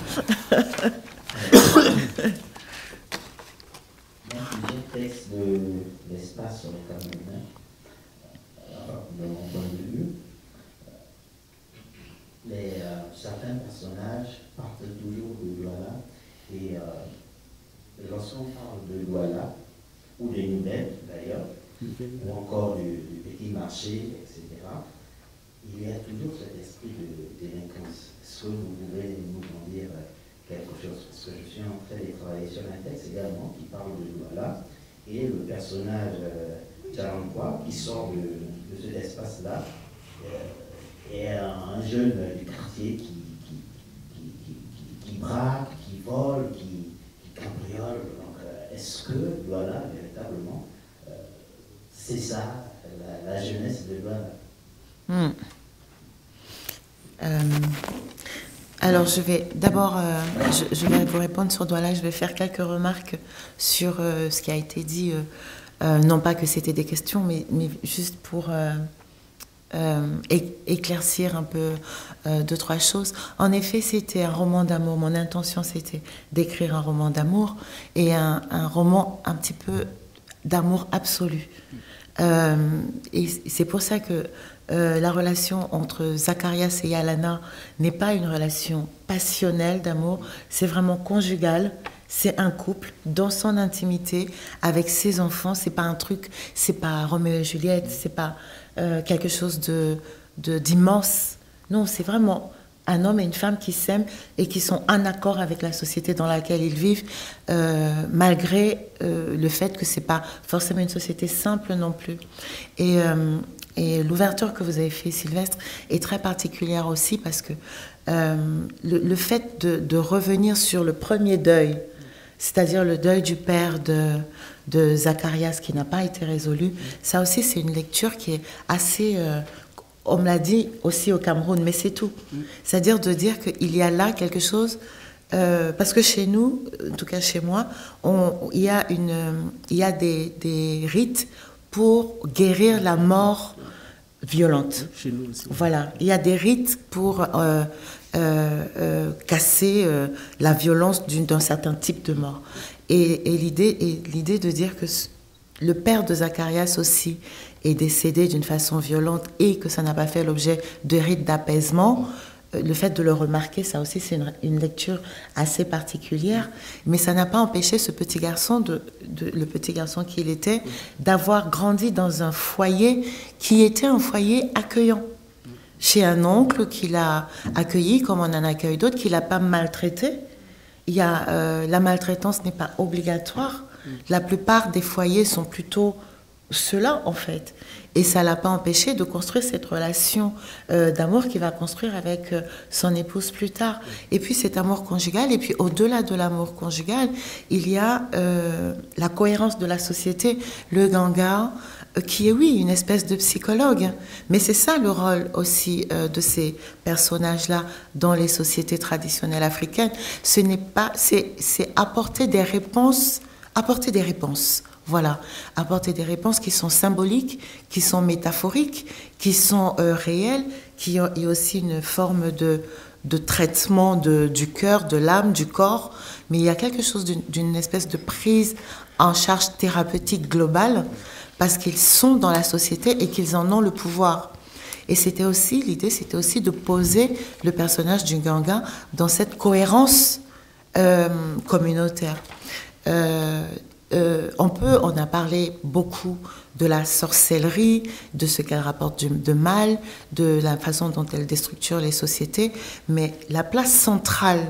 Plusieurs textes de l'espace sur le Cameroun, de mon point de vue, les, euh, certains personnages partent toujours de Douala, et euh, lorsqu'on parle de Douala, ou des nouvelles d'ailleurs, ou encore du, du petit marché, et cetera, il y a toujours cet esprit de délinquance. Est-ce que vous pouvez nous en dire quelque chose? Parce que je suis en train de travailler sur un texte également qui parle de Douala, et le personnage Tcharankwa, qui sort de, de cet espace-là, euh, est un, un jeune du quartier qui, qui, qui, qui, qui, qui braque, qui vole, qui, qui cambriole. Donc, euh, est-ce que Douala, véritablement, euh, c'est ça, la, la jeunesse de Douala? Hmm. Euh, alors, je vais d'abord, euh, je, je vais vous répondre sur Douala. Je vais faire quelques remarques sur euh, ce qui a été dit. Euh, euh, non pas que c'était des questions, mais, mais juste pour euh, euh, éclaircir un peu euh, deux, trois choses. En effet, c'était un roman d'amour. Mon intention, c'était d'écrire un roman d'amour et un, un roman un petit peu d'amour absolu. Euh, et c'est pour ça que euh, la relation entre Zacharias et Yalana n'est pas une relation passionnelle d'amour, c'est vraiment conjugal. C'est un couple dans son intimité avec ses enfants. C'est pas un truc, c'est pas Roméo et Juliette, c'est pas euh, quelque chose de, de d'immense. Non, c'est vraiment un homme et une femme qui s'aiment et qui sont en accord avec la société dans laquelle ils vivent, euh, malgré euh, le fait que c'est pas forcément une société simple non plus. Et, euh, et l'ouverture que vous avez fait, Sylvestre, est très particulière aussi parce que euh, le, le fait de, de revenir sur le premier deuil, c'est-à-dire le deuil du père de, de Zacharias qui n'a pas été résolu, ça aussi c'est une lecture qui est assez... Euh, on me l'a dit aussi au Cameroun, mais c'est tout. C'est-à-dire de dire qu'il y a là quelque chose... Euh, parce que chez nous, en tout cas chez moi, on, il y a, une, il y a des, des rites pour guérir la mort violente. Chez nous aussi. Voilà, il y a des rites pour... Euh, Euh, euh, casser euh, la violence d'un certain type de mort. Et, et l'idée de dire que le père de Zacharias aussi est décédé d'une façon violente et que ça n'a pas fait l'objet de rites d'apaisement, euh, le fait de le remarquer, ça aussi c'est une, une lecture assez particulière, mais ça n'a pas empêché ce petit garçon, de, de, le petit garçon qu'il était, d'avoir grandi dans un foyer qui était un foyer accueillant. Chez un oncle qui l'a accueilli comme on en accueille d'autres, qui ne l'a pas maltraité. Il y a, euh, la maltraitance n'est pas obligatoire. La plupart des foyers sont plutôt ceux-là, en fait. Et ça ne l'a pas empêché de construire cette relation euh, d'amour qu'il va construire avec euh, son épouse plus tard. Et puis cet amour conjugal, et puis au-delà de l'amour conjugal, il y a euh, la cohérence de la société, le ganga, qui est, oui, une espèce de psychologue. Mais c'est ça le rôle aussi euh, de ces personnages-là dans les sociétés traditionnelles africaines. Ce n'est pas, c'est, c'est apporter des réponses, apporter des réponses. Voilà, apporter des réponses qui sont symboliques, qui sont métaphoriques, qui sont euh, réelles, qui ont y a aussi une forme de, de traitement de, du cœur, de l'âme, du corps. Mais il y a quelque chose d'une, d'une espèce de prise en charge thérapeutique globale, parce qu'ils sont dans la société et qu'ils en ont le pouvoir. Et c'était aussi, l'idée, c'était aussi de poser le personnage du Ganga dans cette cohérence euh, communautaire. Euh, euh, on peut, on a parlé beaucoup de la sorcellerie, de ce qu'elle rapporte de mal, de la façon dont elle déstructure les sociétés. Mais la place centrale,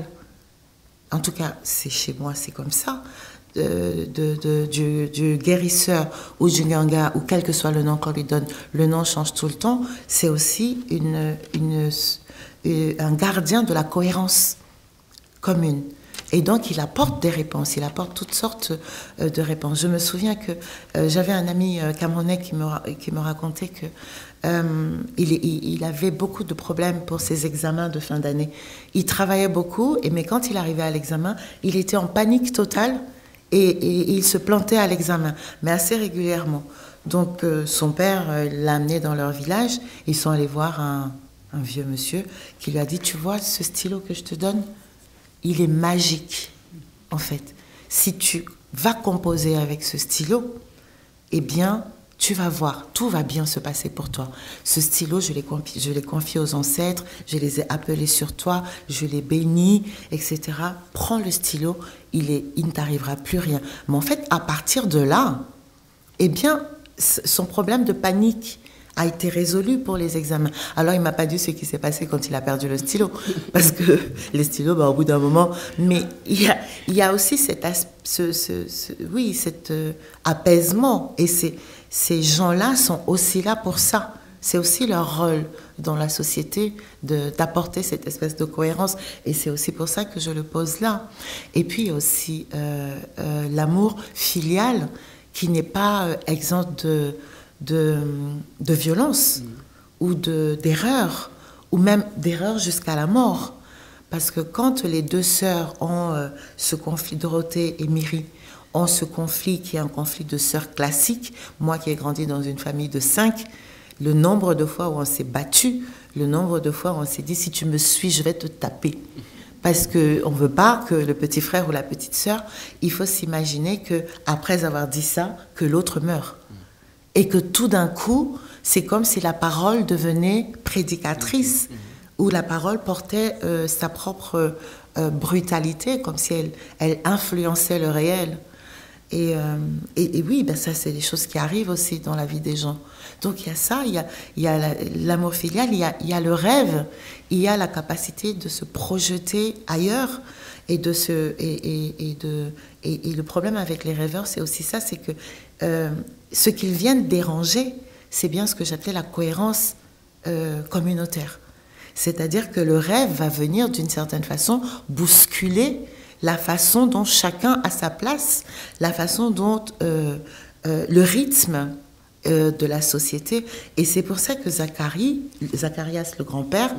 en tout cas, c'est chez moi, c'est comme ça, de, de, de, du, du guérisseur ou du ganga, ou quel que soit le nom qu'on lui donne, le nom change tout le temps, c'est aussi une, une, une, un gardien de la cohérence commune. Et donc, il apporte des réponses, il apporte toutes sortes de réponses. Je me souviens que euh, j'avais un ami euh, camerounais qui me, qui me racontait que euh, il, il, il avait beaucoup de problèmes pour ses examens de fin d'année. Il travaillait beaucoup, et, mais quand il arrivait à l'examen, il était en panique totale et, et, et il se plantait à l'examen, mais assez régulièrement. Donc, euh, son père euh, l'a amené dans leur village. Ils sont allés voir un, un vieux monsieur qui lui a dit « Tu vois ce stylo que je te donne ? Il est magique, en fait. Si tu vas composer avec ce stylo, eh bien, tu vas voir, tout va bien se passer pour toi. Ce stylo, je l'ai confié, je l'ai confié aux ancêtres, je les ai appelés sur toi, je l'ai béni, et cetera. Prends le stylo, il, est, il ne t'arrivera plus rien. » Mais en fait, à partir de là, eh bien, son problème de panique a été résolu pour les examens. Alors, il ne m'a pas dit ce qui s'est passé quand il a perdu le stylo, parce que les stylos, bah, au bout d'un moment... Mais il y a, il y a aussi cet, ce, ce, ce, oui, cet euh, apaisement, et ces, ces gens-là sont aussi là pour ça. C'est aussi leur rôle dans la société de, d'apporter cette espèce de cohérence, et c'est aussi pour ça que je le pose là. Et puis aussi euh, euh, l'amour filial, qui n'est pas euh, exempt de... De, de violence mmh. ou de, d'erreur, ou même d'erreur jusqu'à la mort. Parce que quand les deux sœurs ont euh, ce conflit, Dorothée et Myri, ont ce conflit qui est un conflit de sœurs classiques, moi qui ai grandi dans une famille de cinq, le nombre de fois où on s'est battu, le nombre de fois où on s'est dit « si tu me suis, je vais te taper ». Parce qu'on ne veut pas que le petit frère ou la petite sœur, il faut s'imaginer qu'après avoir dit ça, que l'autre meure. Et que tout d'un coup, c'est comme si la parole devenait prédicatrice, où la parole portait euh, sa propre euh, brutalité, comme si elle, elle influençait le réel. Et, euh, et, et oui, ben ça, c'est des choses qui arrivent aussi dans la vie des gens. Donc il y a ça, il y a, il y a la, l'amour filial, il y a, il y a le rêve, il y a la capacité de se projeter ailleurs. Et, de se, et, et, et, de, et, et le problème avec les rêveurs, c'est aussi ça, c'est que euh, ce qu'ils viennent déranger, c'est bien ce que j'appelais la cohérence euh, communautaire. C'est-à-dire que le rêve va venir d'une certaine façon bousculer la façon dont chacun a sa place, la façon dont euh, euh, le rythme euh, de la société. Et c'est pour ça que Zacharie, Zacharias, le grand-père,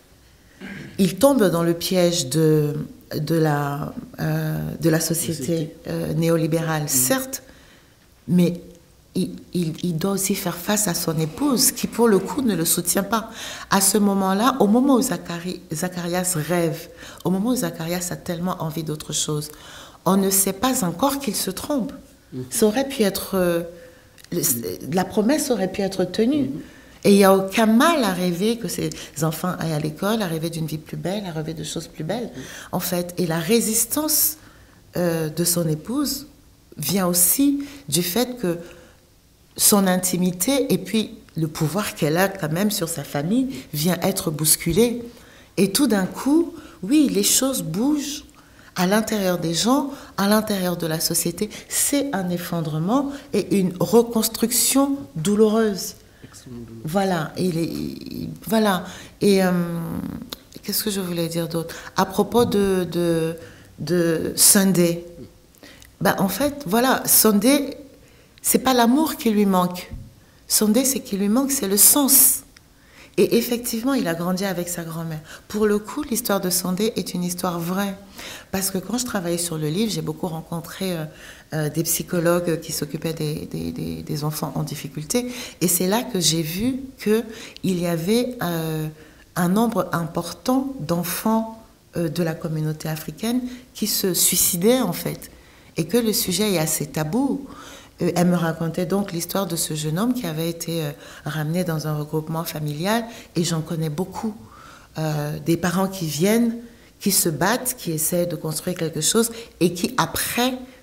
il tombe dans le piège de, de, la, euh, de la société euh, néolibérale, mmh. certes, mais il, il, il doit aussi faire face à son épouse, qui pour le coup ne le soutient pas. À ce moment-là, au moment où Zacharie, Zacharias rêve, au moment où Zacharias a tellement envie d'autre chose, on ne sait pas encore qu'il se trompe. Mmh. Ça aurait pu être... Euh, le, la promesse aurait pu être tenue. Mmh. Et il n'y a aucun mal à rêver que ses enfants aillent à l'école, à rêver d'une vie plus belle, à rêver de choses plus belles, en fait. Et la résistance euh, de son épouse vient aussi du fait que son intimité et puis le pouvoir qu'elle a quand même sur sa famille vient être bousculé. Et tout d'un coup, oui, les choses bougent à l'intérieur des gens, à l'intérieur de la société. C'est un effondrement et une reconstruction douloureuse. Voilà, et les, voilà. Et euh, qu'est-ce que je voulais dire d'autre à propos de, de, de Sunday? Ben, en fait, voilà, Sunday, c'est pas l'amour qui lui manque. Sunday, c'est qui lui manque, c'est le sens. Et effectivement, il a grandi avec sa grand-mère. Pour le coup, l'histoire de Sunday est une histoire vraie. Parce que quand je travaillais sur le livre, j'ai beaucoup rencontré euh, euh, des psychologues qui s'occupaient des, des, des, des enfants en difficulté. Et c'est là que j'ai vu qu'il y avait euh, un nombre important d'enfants euh, de la communauté africaine qui se suicidaient, en fait. Et que le sujet est assez tabou. Elle me racontait donc l'histoire de ce jeune homme qui avait été ramené dans un regroupement familial, et j'en connais beaucoup. Euh, des parents qui viennent, qui se battent, qui essaient de construire quelque chose et qui après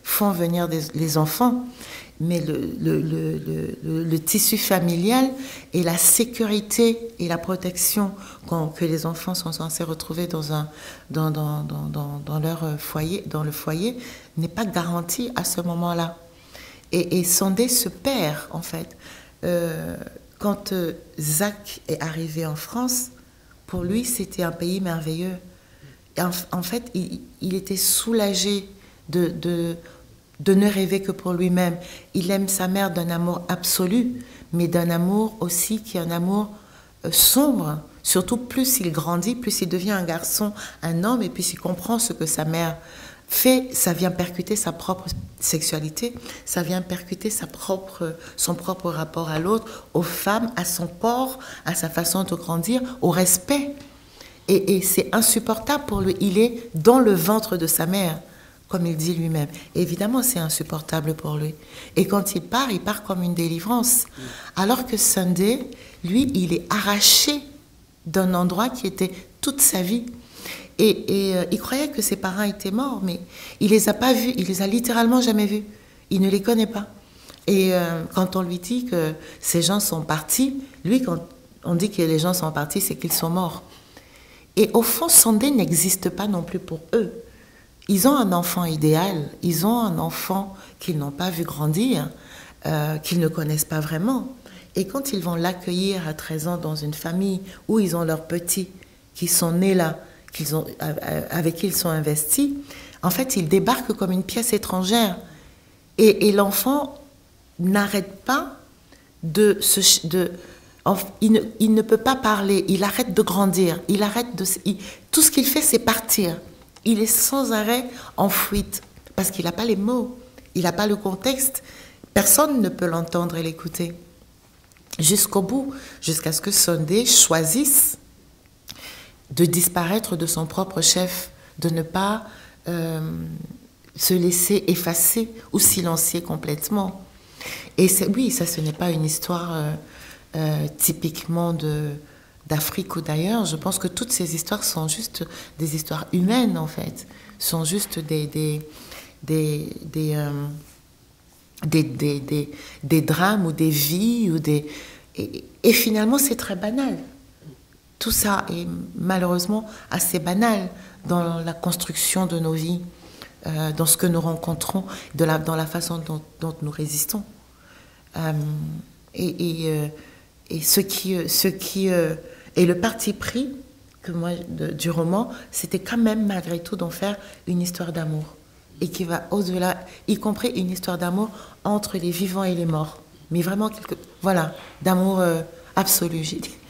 font venir des, les enfants, mais le, le, le, le, le tissu familial et la sécurité et la protection quand, que les enfants sont censés retrouver dans, un, dans, dans, dans, dans, dans leur foyer, dans le foyer n'est pas garanti à ce moment-là. Et, et Sandé se perd, en fait. Euh, quand euh, Zach est arrivé en France, pour lui, c'était un pays merveilleux. Et en, en fait, il, il était soulagé de... de de ne rêver que pour lui-même. Il aime sa mère d'un amour absolu, mais d'un amour aussi qui est un amour euh, sombre. Surtout plus il grandit, plus il devient un garçon, un homme, et plus il comprend ce que sa mère fait. Ça vient percuter sa propre sexualité, ça vient percuter sa propre, son propre rapport à l'autre, aux femmes, à son corps, à sa façon de grandir, au respect. Et, et c'est insupportable pour lui. Il est dans le ventre de sa mère, comme il dit lui-même. Évidemment, c'est insupportable pour lui. Et quand il part, il part comme une délivrance. Alors que Sunday, lui, il est arraché d'un endroit qui était toute sa vie. Et, et euh, il croyait que ses parents étaient morts, mais il les a pas vus, il les a littéralement jamais vus. Il ne les connaît pas. Et euh, quand on lui dit que ces gens sont partis, lui, quand on dit que les gens sont partis, c'est qu'ils sont morts. Et au fond, Sunday n'existe pas non plus pour eux. Ils ont un enfant idéal, ils ont un enfant qu'ils n'ont pas vu grandir, euh, qu'ils ne connaissent pas vraiment. Et quand ils vont l'accueillir à treize ans dans une famille où ils ont leurs petits qui sont nés là, qu'ils ont, avec qui ils sont investis, en fait, ils débarquent comme une pièce étrangère. Et, et l'enfant n'arrête pas de se... De, il, ne, il ne peut pas parler, il arrête de grandir, il arrête de... Il, tout ce qu'il fait, c'est partir. Il est sans arrêt en fuite, parce qu'il n'a pas les mots, il n'a pas le contexte. Personne ne peut l'entendre et l'écouter. Jusqu'au bout, jusqu'à ce que Sunday choisisse de disparaître de son propre chef, de ne pas euh, se laisser effacer ou silencier complètement. Et oui, ça, ce n'est pas une histoire euh, euh, typiquement de... d'Afrique ou d'ailleurs. Je pense que toutes ces histoires sont juste des histoires humaines, en fait. Sont juste des, des, des, des, euh, des, des, des, des drames ou des vies. Ou des... Et, et finalement, c'est très banal. Tout ça est malheureusement assez banal dans la construction de nos vies, euh, dans ce que nous rencontrons, de la, dans la façon dont, dont nous résistons. Euh, et, et, euh, et ce qui... Ce qui euh, Et le parti pris que moi, de, du roman, c'était quand même malgré tout d'en faire une histoire d'amour. Et qui va au-delà, y compris une histoire d'amour entre les vivants et les morts. Mais vraiment, quelque, voilà, d'amour euh, absolu, j'ai dit.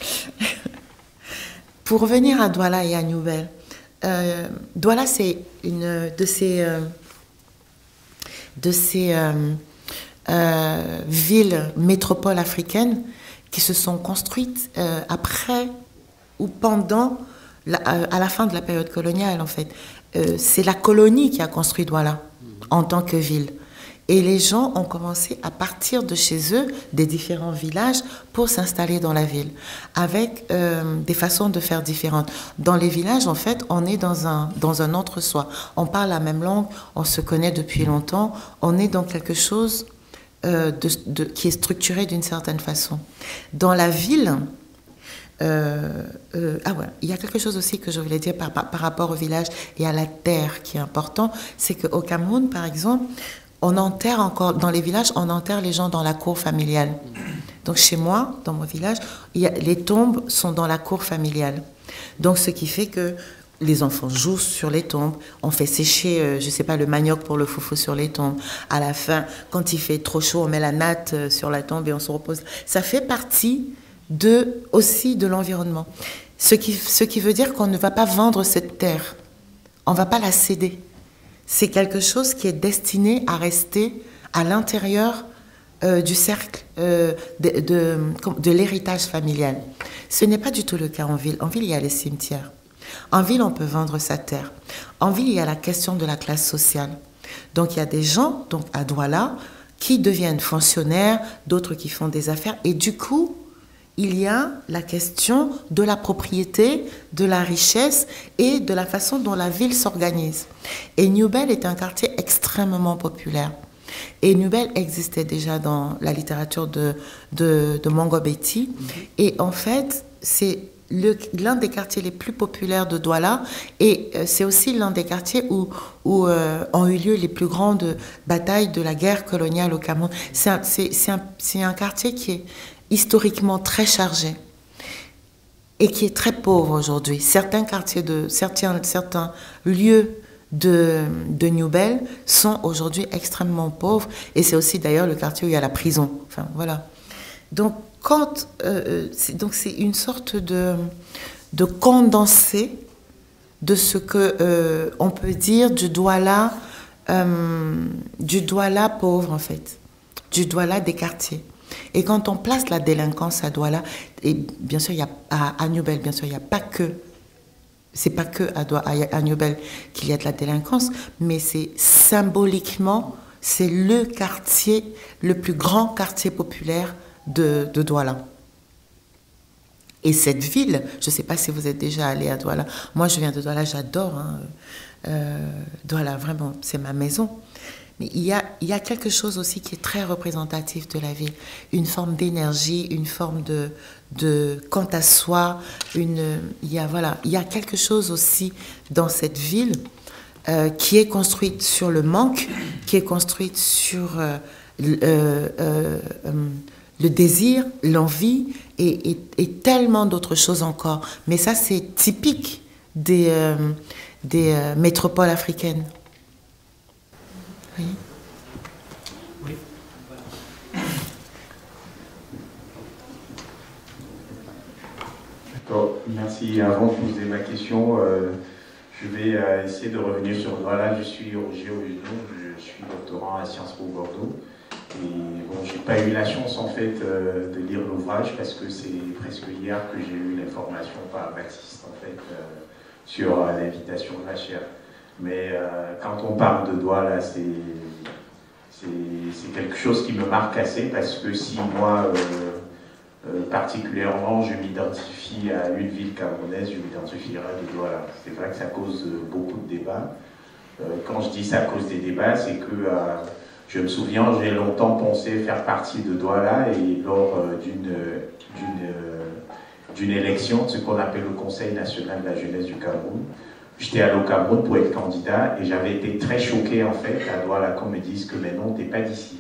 Pour revenir à Douala et à Nouvelle, euh, Douala, c'est une de ces, euh, de ces euh, euh, villes métropoles africaines qui se sont construites euh, après ou pendant, la, à la fin de la période coloniale, en fait. Euh, c'est la colonie qui a construit Douala en tant que ville. Et les gens ont commencé à partir de chez eux, des différents villages, pour s'installer dans la ville, avec euh, des façons de faire différentes. Dans les villages, en fait, on est dans un, dans un entre-soi. On parle la même langue, on se connaît depuis longtemps, on est dans quelque chose euh, de, de, qui est structuré d'une certaine façon. Dans la ville... Euh, euh, ah ouais, il y a quelque chose aussi que je voulais dire par, par, par rapport au village et à la terre qui est important, c'est qu'au Cameroun, par exemple, on enterre encore, dans les villages, on enterre les gens dans la cour familiale. Donc chez moi, dans mon village, il y a, les tombes sont dans la cour familiale. Donc ce qui fait que les enfants jouent sur les tombes, on fait sécher, euh, je ne sais pas, le manioc pour le foufou sur les tombes. À la fin, quand il fait trop chaud, on met la natte euh, sur la tombe et on se repose. Ça fait partie de, aussi de l'environnement. Ce qui, ce qui veut dire qu'on ne va pas vendre cette terre. On ne va pas la céder. C'est quelque chose qui est destiné à rester à l'intérieur euh, du cercle euh, de, de, de l'héritage familial. Ce n'est pas du tout le cas en ville. En ville, il y a les cimetières. En ville, on peut vendre sa terre. En ville, il y a la question de la classe sociale. Donc, il y a des gens, donc à Douala, qui deviennent fonctionnaires, d'autres qui font des affaires. Et du coup, il y a la question de la propriété, de la richesse et de la façon dont la ville s'organise. Et New Bell est un quartier extrêmement populaire. Et New Bell existait déjà dans la littérature de, de, de Mongo Betty. Et en fait, c'est l'un des quartiers les plus populaires de Douala. Et c'est aussi l'un des quartiers où, où euh, ont eu lieu les plus grandes batailles de la guerre coloniale au Cameroun. C'est un, c'est, c'est un, c'est un quartier qui est historiquement très chargé et qui est très pauvre aujourd'hui. Certains quartiers, de, certains, certains lieux de, de New Bell sont aujourd'hui extrêmement pauvres, et c'est aussi d'ailleurs le quartier où il y a la prison. Enfin, voilà. Donc, quand, euh, c'est, donc c'est une sorte de, de condensé de ce que euh, on peut dire du Douala, euh, du Douala pauvre en fait, du Douala des quartiers. Et quand on place la délinquance à Douala, et bien sûr il y a à, à New Bell, bien sûr il n'y a pas que c'est pas que à, Douala, à New Bell qu'il y a de la délinquance, mais c'est symboliquement c'est le quartier, le plus grand quartier populaire de, de Douala. Et cette ville, je ne sais pas si vous êtes déjà allé à Douala. Moi, je viens de Douala, j'adore. Hein. Euh, Douala, vraiment, c'est ma maison. Mais il y a, il y a quelque chose aussi qui est très représentatif de la ville. Une forme d'énergie, une forme de, de quant à soi. Une, il, y a, voilà, il y a quelque chose aussi dans cette ville euh, qui est construite sur le manque, qui est construite sur... Euh, euh, euh, euh, le désir, l'envie et, et, et tellement d'autres choses encore. Mais ça, c'est typique des, euh, des euh, métropoles africaines. Oui. Oui. D'accord, merci. Avant de poser ma question, euh, je vais euh, essayer de revenir sur Douala. Je suis Roger Oudou, je suis doctorant à Sciences Po Bordeaux. Et bon, j'ai pas eu la chance en fait euh, de lire l'ouvrage parce que c'est presque hier que j'ai eu l'information par Baptiste en fait euh, sur euh, l'invitation de la chaire. Mais euh, quand on parle de Douala, c'est c'est quelque chose qui me marque assez parce que si moi euh, euh, particulièrement je m'identifie à une ville camerounaise, je m'identifierai à Douala. C'est vrai que ça cause beaucoup de débats. Euh, quand je dis ça cause des débats, c'est que euh, je me souviens, j'ai longtemps pensé faire partie de Douala et lors euh, d'une d'une élection, ce qu'on appelle le Conseil national de la jeunesse du Cameroun, j'étais allé au Cameroun pour être candidat et j'avais été très choqué en fait à Douala qu'on me dise que mais non, t'es pas d'ici.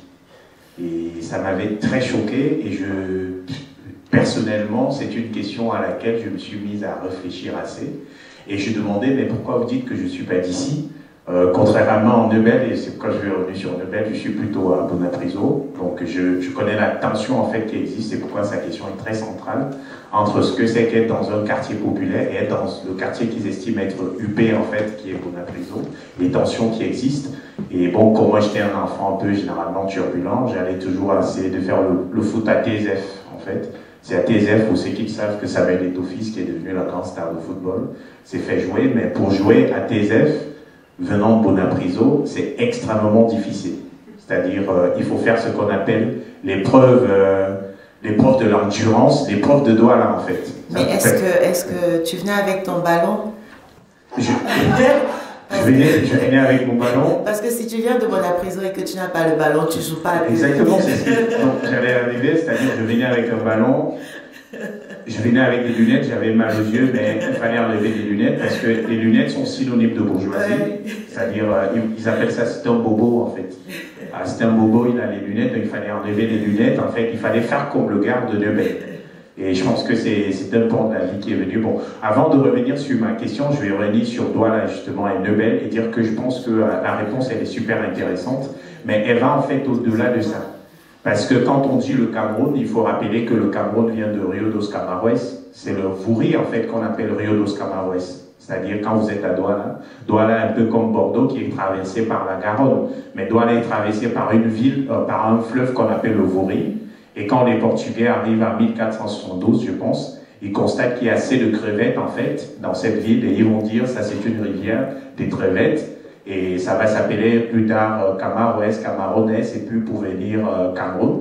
Et ça m'avait très choqué et je, personnellement, c'est une question à laquelle je me suis mise à réfléchir assez. Et je demandais, mais pourquoi vous dites que je ne suis pas d'ici? Euh, contrairement en New Bell, et c'est pourquoi je suis revenu sur New Bell, je suis plutôt à Bonapriso, donc je, je connais la tension en fait qui existe, c'est pourquoi sa question est très centrale, entre ce que c'est qu'être dans un quartier populaire et être dans le quartier qu'ils estiment être huppé en fait, qui est Bonapriso, les tensions qui existent. Et bon, comme moi j'étais un enfant un peu généralement turbulent, j'allais toujours essayer de faire le, le foot à T S F en fait. C'est à T S F où c'est qu'ils savent que Samuel Eto'o-Fils, qui est devenu la grande star de football, s'est fait jouer, mais pour jouer à T S F, venant de Bonapriso, c'est extrêmement difficile. C'est-à-dire, euh, il faut faire ce qu'on appelle l'épreuve euh, l'épreuve de l'endurance, l'épreuve de Douala, en fait. Mais est-ce que, est-ce que tu venais avec ton ballon? Je, je, venais, je venais avec mon ballon. Parce que si tu viens de Bonapriso et que tu n'as pas le ballon, tu ne joues pas. Exactement, c'est ce que j'allais arriver, c'est-à-dire je venais avec un ballon, je venais avec des lunettes, j'avais mal aux yeux, mais il fallait enlever des lunettes parce que les lunettes sont synonymes de bourgeoisie. Ouais. C'est-à-dire, ils appellent ça c'est un bobo en fait. Ah, c'est un bobo, il a les lunettes, donc il fallait enlever les lunettes. En fait, il fallait faire comme le garde de New Bell. Et je pense que c'est un point de la vie qui est venu. Bon, avant de revenir sur ma question, je vais revenir sur Douala justement et New Bell et dire que je pense que la réponse elle est super intéressante, mais elle va en fait au-delà de ça. Parce que quand on dit le Cameroun, il faut rappeler que le Cameroun vient de Rio dos Camaroes. C'est le Vouri en fait qu'on appelle Rio dos Camaroes. C'est-à-dire quand vous êtes à Douala, Douala est un peu comme Bordeaux qui est traversé par la Garonne. Mais Douala est traversé par une ville, euh, par un fleuve qu'on appelle le Vouri. Et quand les Portugais arrivent en mille quatre cent soixante-douze, je pense, ils constatent qu'il y a assez de crevettes en fait dans cette ville et ils vont dire ça c'est une rivière des crevettes. Et ça va s'appeler plus tard euh, Camaroès, Camarones, et puis pour venir euh, Cameroun.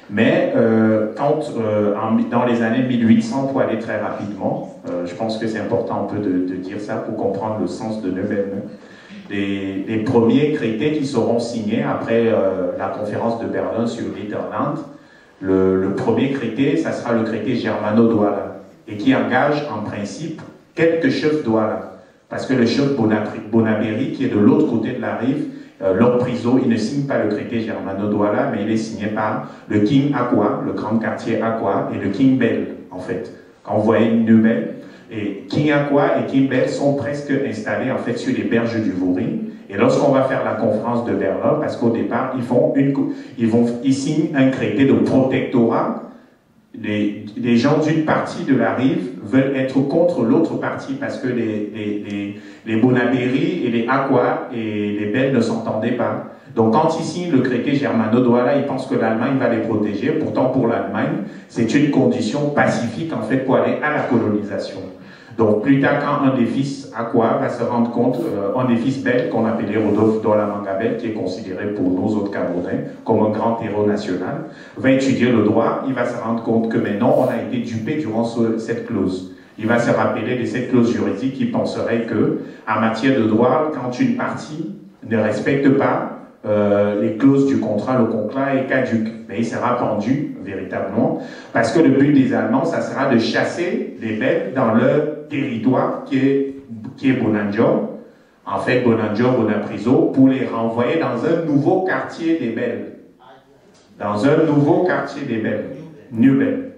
Mais euh, quand, euh, en, dans les années mille huit cents, pour aller très rapidement, euh, je pense que c'est important un peu de, de dire ça pour comprendre le sens de Neubel. Les, les premiers traités qui seront signés après euh, la conférence de Berlin sur l'Interland, le, le premier traité, ça sera le traité Germano-Douala, et qui engage en principe quelques chefs Douala. Parce que le chef Bonabéry, qui est de l'autre côté de la rive, euh, Lord Priso, il ne signe pas le traité Germano-Douala, mais il est signé par le King Akwa, le grand quartier Akwa, et le King Bell, en fait. Quand vous voyez Neubel, et King Akwa et King Bell sont presque installés, en fait, sur les berges du Vouri. Et lorsqu'on va faire la conférence de Berlin, parce qu'au départ, ils, font une, ils, vont, ils signent un traité de protectorat. Les, les gens d'une partie de la rive veulent être contre l'autre partie parce que les, les, les, les Bonabéry et les Akwa et les Bell ne s'entendaient pas. Donc quand ils signent le traité Germano-Douala, ils pensent que l'Allemagne va les protéger. Pourtant pour l'Allemagne, c'est une condition pacifique en fait pour aller à la colonisation. Donc plus tard, quand un des fils Akwa va se rendre compte, euh, un des fils Bell, qu'on appelait Rodolphe Douala Mangabel, qui est considéré pour nos autres Camerounais comme un grand héros national, va étudier le droit, il va se rendre compte que maintenant on a été dupé durant ce, cette clause. Il va se rappeler de cette clause juridique qui penserait que, en matière de droit, quand une partie ne respecte pas euh, les clauses du contrat, le contrat est caduc. Mais il sera pendu, véritablement, parce que le but des Allemands, ça sera de chasser les bêtes dans leur territoire qui est, qui est Bonanjo, en fait Bonanjo, Bonapriso, pour les renvoyer dans un nouveau quartier des Belles. Dans un nouveau quartier des Belles, Neubel.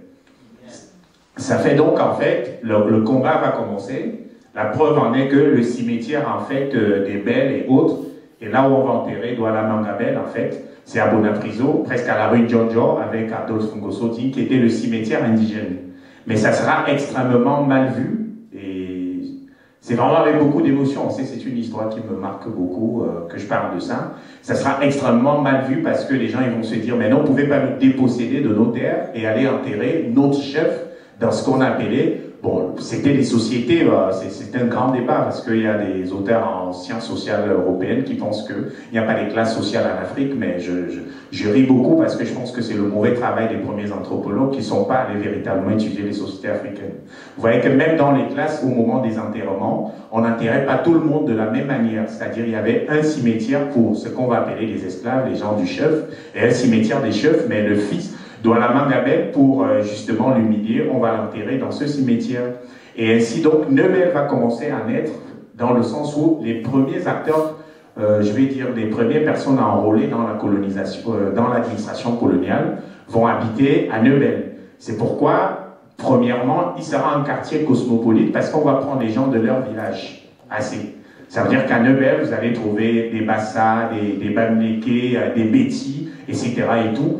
Ça fait donc, en fait, le, le combat va commencer. La preuve en est que le cimetière, en fait, euh, des Belles et autres, et là où on va enterrer Douala Mangabel, en fait, c'est à Bonapriso, presque à la rue Djonjo, avec Adolphe Ngosoti, qui était le cimetière indigène. Mais ça sera extrêmement mal vu, et c'est vraiment avec beaucoup d'émotion. C'est une histoire qui me marque beaucoup, euh, que je parle de ça. Ça sera extrêmement mal vu parce que les gens ils vont se dire, mais non, on ne pouvait pas nous déposséder de nos terres et aller enterrer notre chef dans ce qu'on appelait, bon, c'était des sociétés, euh, c'est un grand débat parce qu'il y a des auteurs en sciences sociales européennes qui pensent qu'il n'y a pas de classe sociale en Afrique, mais je, je, je ris beaucoup parce que je pense que c'est le mauvais travail des premiers anthropologues qui ne sont pas allés véritablement étudier les sociétés africaines. Vous voyez que même dans les classes, au moment des enterrements, on n'enterrait pas tout le monde de la même manière, c'est-à-dire il y avait un cimetière pour ce qu'on va appeler les esclaves, les gens du chef, et un cimetière des chefs, mais le fils Douala Mangabel, pour euh, justement l'humilier, on va l'enterrer dans ce cimetière. Et ainsi donc, Neubel va commencer à naître dans le sens où les premiers acteurs, euh, je vais dire les premières personnes à enrôler dans la colonisation, euh, dans l'administration coloniale, vont habiter à Neubel. C'est pourquoi, premièrement, il sera un quartier cosmopolite parce qu'on va prendre les gens de leur village, assez. Ça veut dire qu'à Neubel, vous allez trouver des Bassa, des, des Bamléké, des Béti, et cetera et tout.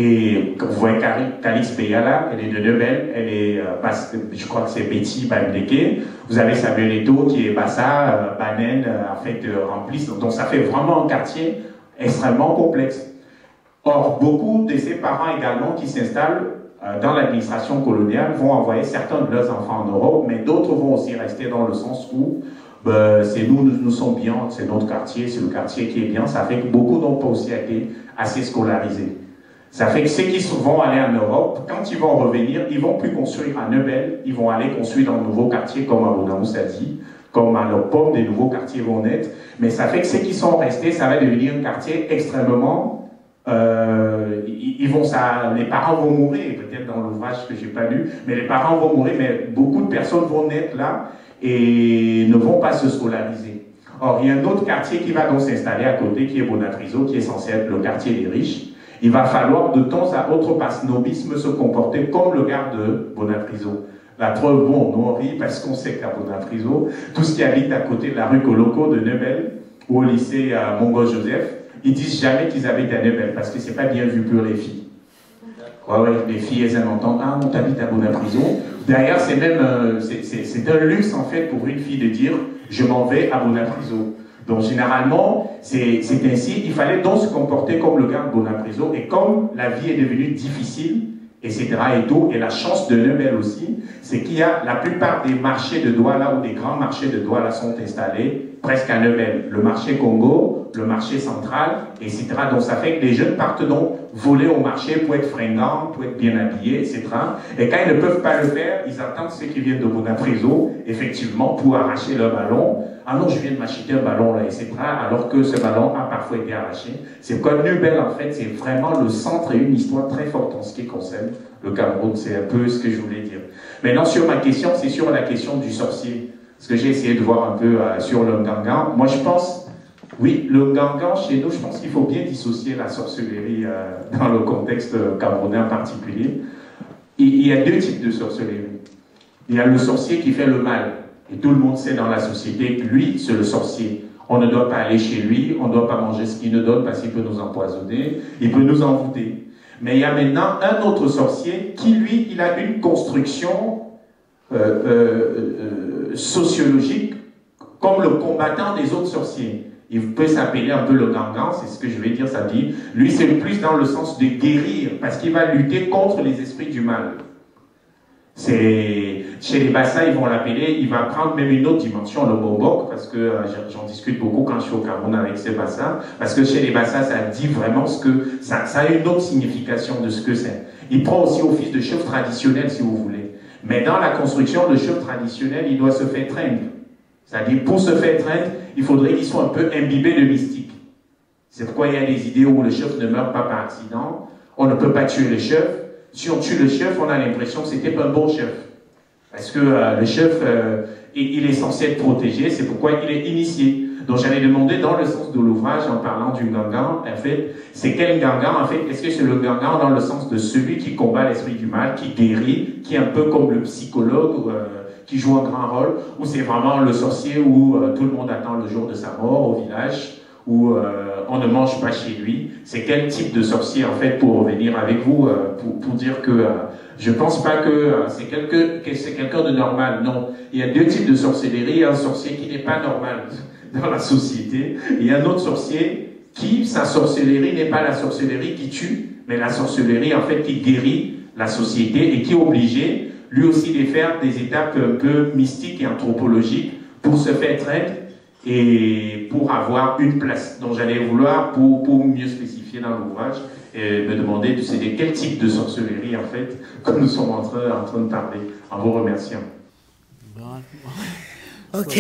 Et vous voyez Calix Peyala, elle est de Neubel, elle est, euh, je crois que c'est Betty Bamdeke. Vous avez Samuel Eto'o qui est Bassa, euh, Banen, euh, en fait, euh, rempli. Donc ça fait vraiment un quartier extrêmement complexe. Or, beaucoup de ces parents également qui s'installent euh, dans l'administration coloniale vont envoyer certains de leurs enfants en Europe, mais d'autres vont aussi rester dans le sens où ben, c'est nous, nous, nous sommes bien, c'est notre quartier, c'est le quartier qui est bien. Ça fait que beaucoup n'ont pas aussi été assez scolarisés. Ça fait que ceux qui vont aller en Europe, quand ils vont revenir, ils ne vont plus construire à Neubel, ils vont aller construire dans de nouveaux quartiers comme à Bonamoussadi, comme à Lopom, des nouveaux quartiers vont naître. Mais ça fait que ceux qui sont restés, ça va devenir un quartier extrêmement... Euh, ils vont, ça, les parents vont mourir, peut-être dans l'ouvrage que je n'ai pas lu, mais les parents vont mourir, mais beaucoup de personnes vont naître là et ne vont pas se scolariser. Or, il y a un autre quartier qui va donc s'installer à côté, qui est Bonapriso, qui est censé être le quartier des riches. Il va falloir de temps à autre, par snobisme, se comporter comme le gars de Bonapriso. La preuve, bon, nous on rit parce qu'on sait qu'à Bonapriso, tout ce qui habite à côté de la rue Coloco de Neubel, ou au lycée à Mongo-Joseph, ils disent jamais qu'ils habitent à Neubel parce que c'est pas bien vu pour les filles. Ouais, ouais, les filles, elles aiment entendre, ah, on t'habite à Bonapriso. D'ailleurs, c'est même, euh, c'est un luxe en fait pour une fille de dire, je m'en vais à Bonapriso. Donc généralement, c'est ainsi, il fallait donc se comporter comme le gars de Bonapriso, et comme la vie est devenue difficile, et cetera et tout, et la chance de Neubel aussi, c'est qu'il y a la plupart des marchés de Douala, ou des grands marchés de Douala sont installés presque à Neubel. Le marché Congo, le marché central, et cetera. Donc ça fait que les jeunes partent donc voler au marché pour être fringants, pour être bien habillés, et cetera. Et quand ils ne peuvent pas le faire, ils attendent ceux qui viennent de Bonapreso, effectivement, pour arracher leur ballon. Ah non, je viens de m'acheter un ballon là, et cetera. Alors que ce ballon a parfois été arraché. C'est pourquoi Nubel, en fait, c'est vraiment le centre et une histoire très forte en ce qui concerne le Cameroun. C'est un peu ce que je voulais dire. Maintenant, sur ma question, c'est sur la question du sorcier. Parce que j'ai essayé de voir un peu euh, sur le Ngangan. Moi, je pense, oui, le Ngangan, chez nous, je pense qu'il faut bien dissocier la sorcellerie euh, dans le contexte camerounais en particulier. Et, il y a deux types de sorcellerie. Il y a le sorcier qui fait le mal. Et tout le monde sait dans la société que lui, c'est le sorcier. On ne doit pas aller chez lui, on ne doit pas manger ce qu'il nous donne parce qu'il peut nous empoisonner, il peut nous envoûter. Mais il y a maintenant un autre sorcier qui, lui, il a une construction euh, euh, euh, sociologique comme le combattant des autres sorciers. Il peut s'appeler un peu le Ngangan, c'est ce que je vais dire, ça dit. Lui, c'est plus dans le sens de guérir, parce qu'il va lutter contre les esprits du mal. C'est chez les Bassa, ils vont l'appeler, il va prendre même une autre dimension, le Bobok, parce que euh, j'en discute beaucoup quand je suis au Cameroun avec ces Bassa, parce que chez les Bassa, ça dit vraiment ce que ça, ça a une autre signification de ce que c'est. Il prend aussi office de chef traditionnel, si vous voulez. Mais dans la construction, le chef traditionnel, il doit se faire traîner. C'est-à-dire, pour se faire traîner, il faudrait qu'il soit un peu imbibé de mystique. C'est pourquoi il y a des idées où le chef ne meurt pas par accident, on ne peut pas tuer le chef. Si on tue le chef, on a l'impression que c'était pas un bon chef. Parce que euh, le chef, euh, il, il est censé être protégé, c'est pourquoi il est initié. Donc j'avais demandé dans le sens de l'ouvrage, en parlant du Ngangan, en fait, c'est quel Ngangan, en fait, est-ce que c'est le Ngangan dans le sens de celui qui combat l'esprit du mal, qui guérit, qui est un peu comme le psychologue, euh, qui joue un grand rôle, ou c'est vraiment le sorcier où euh, tout le monde attend le jour de sa mort au village, où euh, on ne mange pas chez lui. C'est quel type de sorcier, en fait, pour revenir avec vous, euh, pour, pour dire que euh, je ne pense pas que euh, c'est quelqu'un que c'est quelqu'un de normal. Non, il y a deux types de sorcellerie. Il y a un sorcier qui n'est pas normal dans la société. Il y a un autre sorcier qui, sa sorcellerie n'est pas la sorcellerie qui tue, mais la sorcellerie, en fait, qui guérit la société et qui est obligé, lui aussi, de faire des étapes un peu mystiques et anthropologiques pour se faire traître et pour avoir une place. Donc j'allais vouloir, pour, pour mieux spécifier dans l'ouvrage, et me demander de, de quel type de sorcellerie, en fait, que nous sommes en train, en train de parler, en vous remerciant. Ok.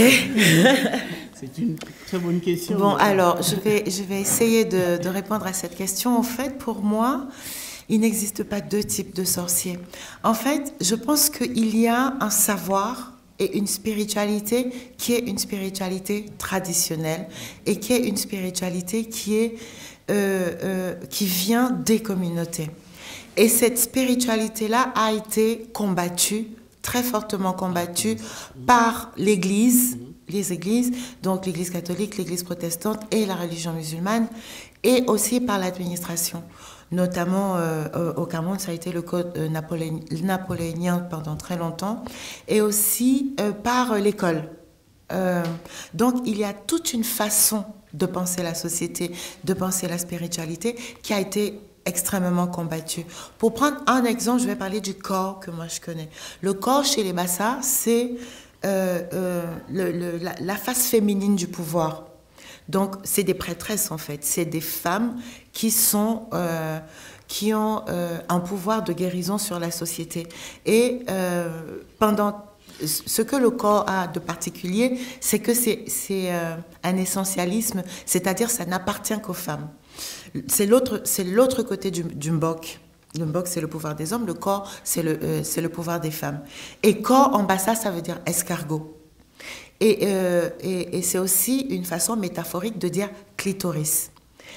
C'est une très bonne question. Bon, alors, je vais, je vais essayer de, de répondre à cette question. En fait, pour moi, il n'existe pas deux types de sorciers. En fait, je pense qu'il y a un savoir et une spiritualité qui est une spiritualité traditionnelle et qui est une spiritualité qui, est, euh, euh, qui vient des communautés. Et cette spiritualité-là a été combattue, très fortement combattue par l'Église, les églises, donc l'Église catholique, l'Église protestante et la religion musulmane, et aussi par l'administration. Notamment euh, au Cameroun, ça a été le code euh, napoléonien, napoléonien pendant très longtemps, et aussi euh, par l'école. Euh, donc il y a toute une façon de penser la société, de penser la spiritualité, qui a été extrêmement combattue. Pour prendre un exemple, je vais parler du corps que moi je connais. Le corps chez les Bassa, c'est euh, euh, le, le, la, la face féminine du pouvoir. Donc, c'est des prêtresses, en fait. C'est des femmes qui, sont, euh, qui ont euh, un pouvoir de guérison sur la société. Et euh, pendant... Ce que le corps a de particulier, c'est que c'est euh, un essentialisme, c'est-à-dire ça n'appartient qu'aux femmes. C'est l'autre c'est l'autre côté du, du mbok. Le mbok, c'est le pouvoir des hommes. Le corps, c'est le, euh, c'est le pouvoir des femmes. Et corps, en bassa, ça veut dire escargot. Et, euh, et, et c'est aussi une façon métaphorique de dire clitoris.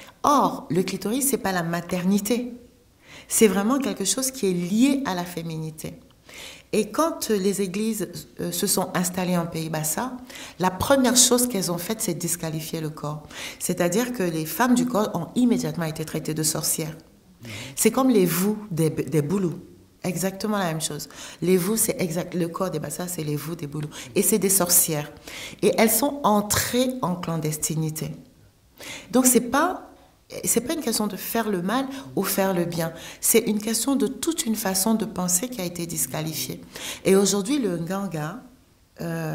Or, le clitoris, c'est pas la maternité. C'est vraiment quelque chose qui est lié à la féminité. Et quand les églises euh, se sont installées en Pays Bassa, la première chose qu'elles ont faite, c'est disqualifier le corps. C'est-à-dire que les femmes du corps ont immédiatement été traitées de sorcières. C'est comme les vous des, des boulous. Exactement la même chose. Les vous, c'est exact. Le corps des Bassa, c'est les vous des boulous. Et c'est des sorcières. Et elles sont entrées en clandestinité. Donc, c'est pas... C'est pas une question de faire le mal ou faire le bien. C'est une question de toute une façon de penser qui a été disqualifiée. Et aujourd'hui, le Nganga, euh,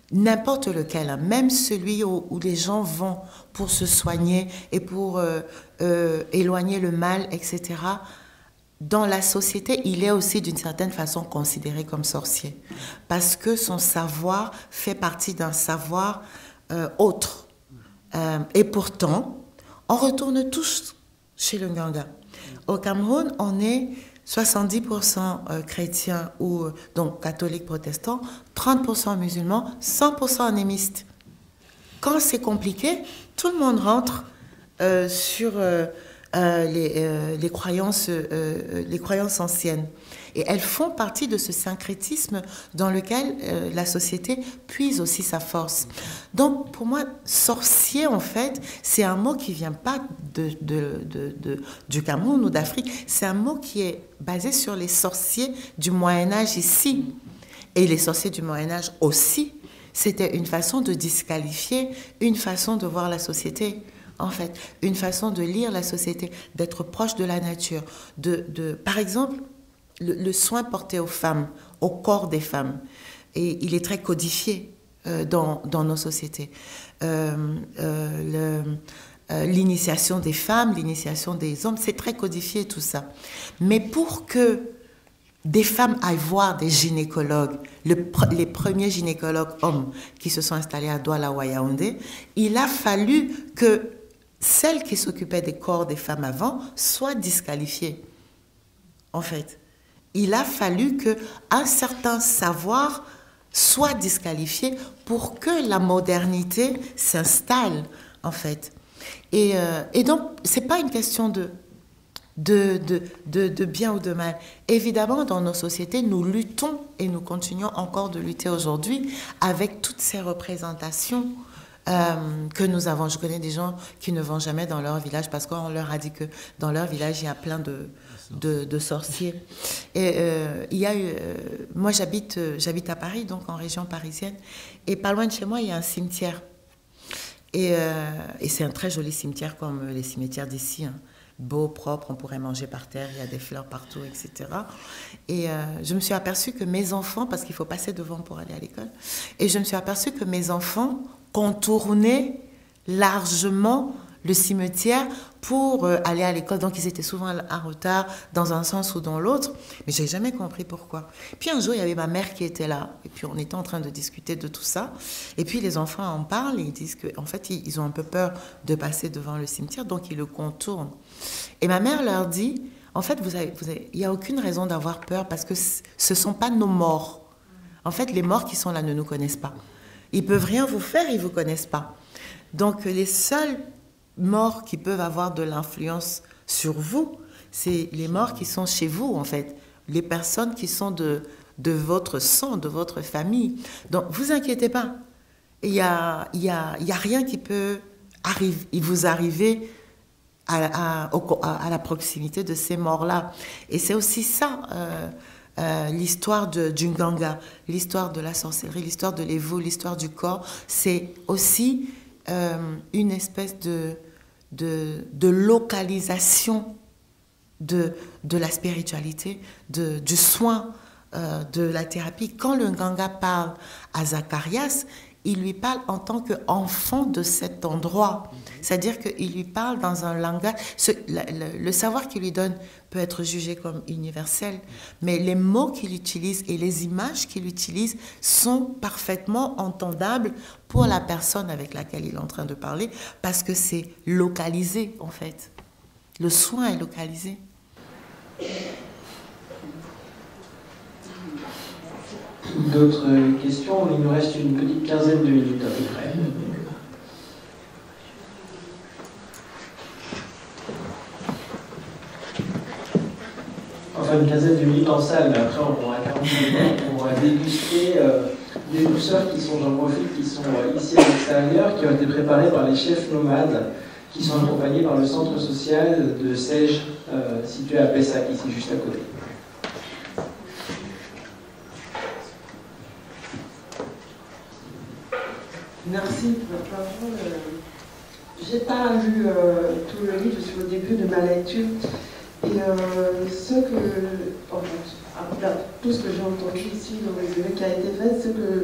n'importe lequel, hein, même celui où, où les gens vont pour se soigner et pour euh, euh, éloigner le mal, et cetera, dans la société, il est aussi d'une certaine façon considéré comme sorcier. Parce que son savoir fait partie d'un savoir euh, autre. Euh, et pourtant, on retourne tous chez le Nganga. Au Cameroun, on est soixante-dix pour cent chrétiens ou donc catholiques protestants, trente pour cent musulmans, cent pour cent animistes. Quand c'est compliqué, tout le monde rentre euh, sur euh, euh, les, euh, les, croyances, euh, les croyances anciennes. Et elles font partie de ce syncrétisme dans lequel euh, la société puise aussi sa force. Donc, pour moi, sorcier, en fait, c'est un mot qui ne vient pas de, de, de, de, du Cameroun ou d'Afrique. C'est un mot qui est basé sur les sorciers du Moyen-Âge ici. Et les sorciers du Moyen-Âge aussi. C'était une façon de disqualifier, une façon de voir la société. En fait, une façon de lire la société, d'être proche de la nature. De, de, par exemple, le, le soin porté aux femmes, au corps des femmes, et il est très codifié euh, dans, dans nos sociétés. Euh, euh, le, euh, l'initiation des femmes, l'initiation des hommes, c'est très codifié tout ça. Mais pour que des femmes aillent voir des gynécologues, le, les premiers gynécologues hommes qui se sont installés à Douala ou à Yaoundé, il a fallu que celles qui s'occupaient des corps des femmes avant soient disqualifiées. En fait, il a fallu qu'un certain savoir soit disqualifié pour que la modernité s'installe, en fait. Et, euh, et donc, ce n'est pas une question de, de, de, de, de bien ou de mal. Évidemment, dans nos sociétés, nous luttons et nous continuons encore de lutter aujourd'hui avec toutes ces représentations Euh, que nous avons. Je connais des gens qui ne vont jamais dans leur village parce qu'on leur a dit que dans leur village, il y a plein de, de, de sorciers. Et euh, il y a eu... Euh, moi, j'habite, j'habite à Paris, donc en région parisienne. Et pas loin de chez moi, il y a un cimetière. Et, euh, et c'est un très joli cimetière comme les cimetières d'ici. Hein. Beau, propre, on pourrait manger par terre, il y a des fleurs partout, et cetera. Et euh, je me suis aperçue que mes enfants, parce qu'il faut passer devant pour aller à l'école, et je me suis aperçue que mes enfants contournaient largement le cimetière pour euh, aller à l'école. Donc, ils étaient souvent en retard dans un sens ou dans l'autre. Mais je n'ai jamais compris pourquoi. Puis un jour, il y avait ma mère qui était là. Et puis, on était en train de discuter de tout ça. Et puis, les enfants en parlent et ils disent qu'en fait, ils ont un peu peur de passer devant le cimetière. Donc, ils le contournent. Et ma mère leur dit, en fait, vous avez, vous avez, il n'y a aucune raison d'avoir peur parce que ce ne sont pas nos morts. En fait, les morts qui sont là ne nous connaissent pas. Ils ne peuvent rien vous faire, ils ne vous connaissent pas. Donc, les seuls morts qui peuvent avoir de l'influence sur vous, c'est les morts qui sont chez vous, en fait. Les personnes qui sont de, de votre sang, de votre famille. Donc, vous inquiétez pas. Il n'y a, il y a, il y a rien qui peut arrive, vous arriver à, à, à la proximité de ces morts-là. Et c'est aussi ça... Euh, Euh, l'histoire de, du Nganga, l'histoire de la sorcellerie, l'histoire de l'évo, l'histoire du corps, c'est aussi euh, une espèce de, de, de localisation de, de la spiritualité, de, du soin, euh, de la thérapie. Quand le Nganga parle à Zacharias, il lui parle en tant qu'enfant de cet endroit. C'est-à-dire qu'il lui parle dans un langage... Ce, le, le savoir qu'il lui donne peut être jugé comme universel, mais les mots qu'il utilise et les images qu'il utilise sont parfaitement entendables pour la personne avec laquelle il est en train de parler, parce que c'est localisé, en fait. Le soin est localisé. D'autres questions? Il nous reste une petite quinzaine de minutes à peu près. Enfin, une quinzaine de minutes en salle, mais après on aura quarante minutes pour déguster euh, des douceurs qui sont, j'en profite, qui sont euh, ici à l'extérieur, qui ont été préparées par les chefs nomades, qui sont accompagnés par le centre social de Sège, euh, situé à Pessac, ici juste à côté. Merci pour votre parole. Je n'ai pas lu euh, tout le livre, je suis au début de ma lecture. Et euh, ce que, enfin, après tout ce que j'ai entendu ici, le résumé qui a été fait, ce que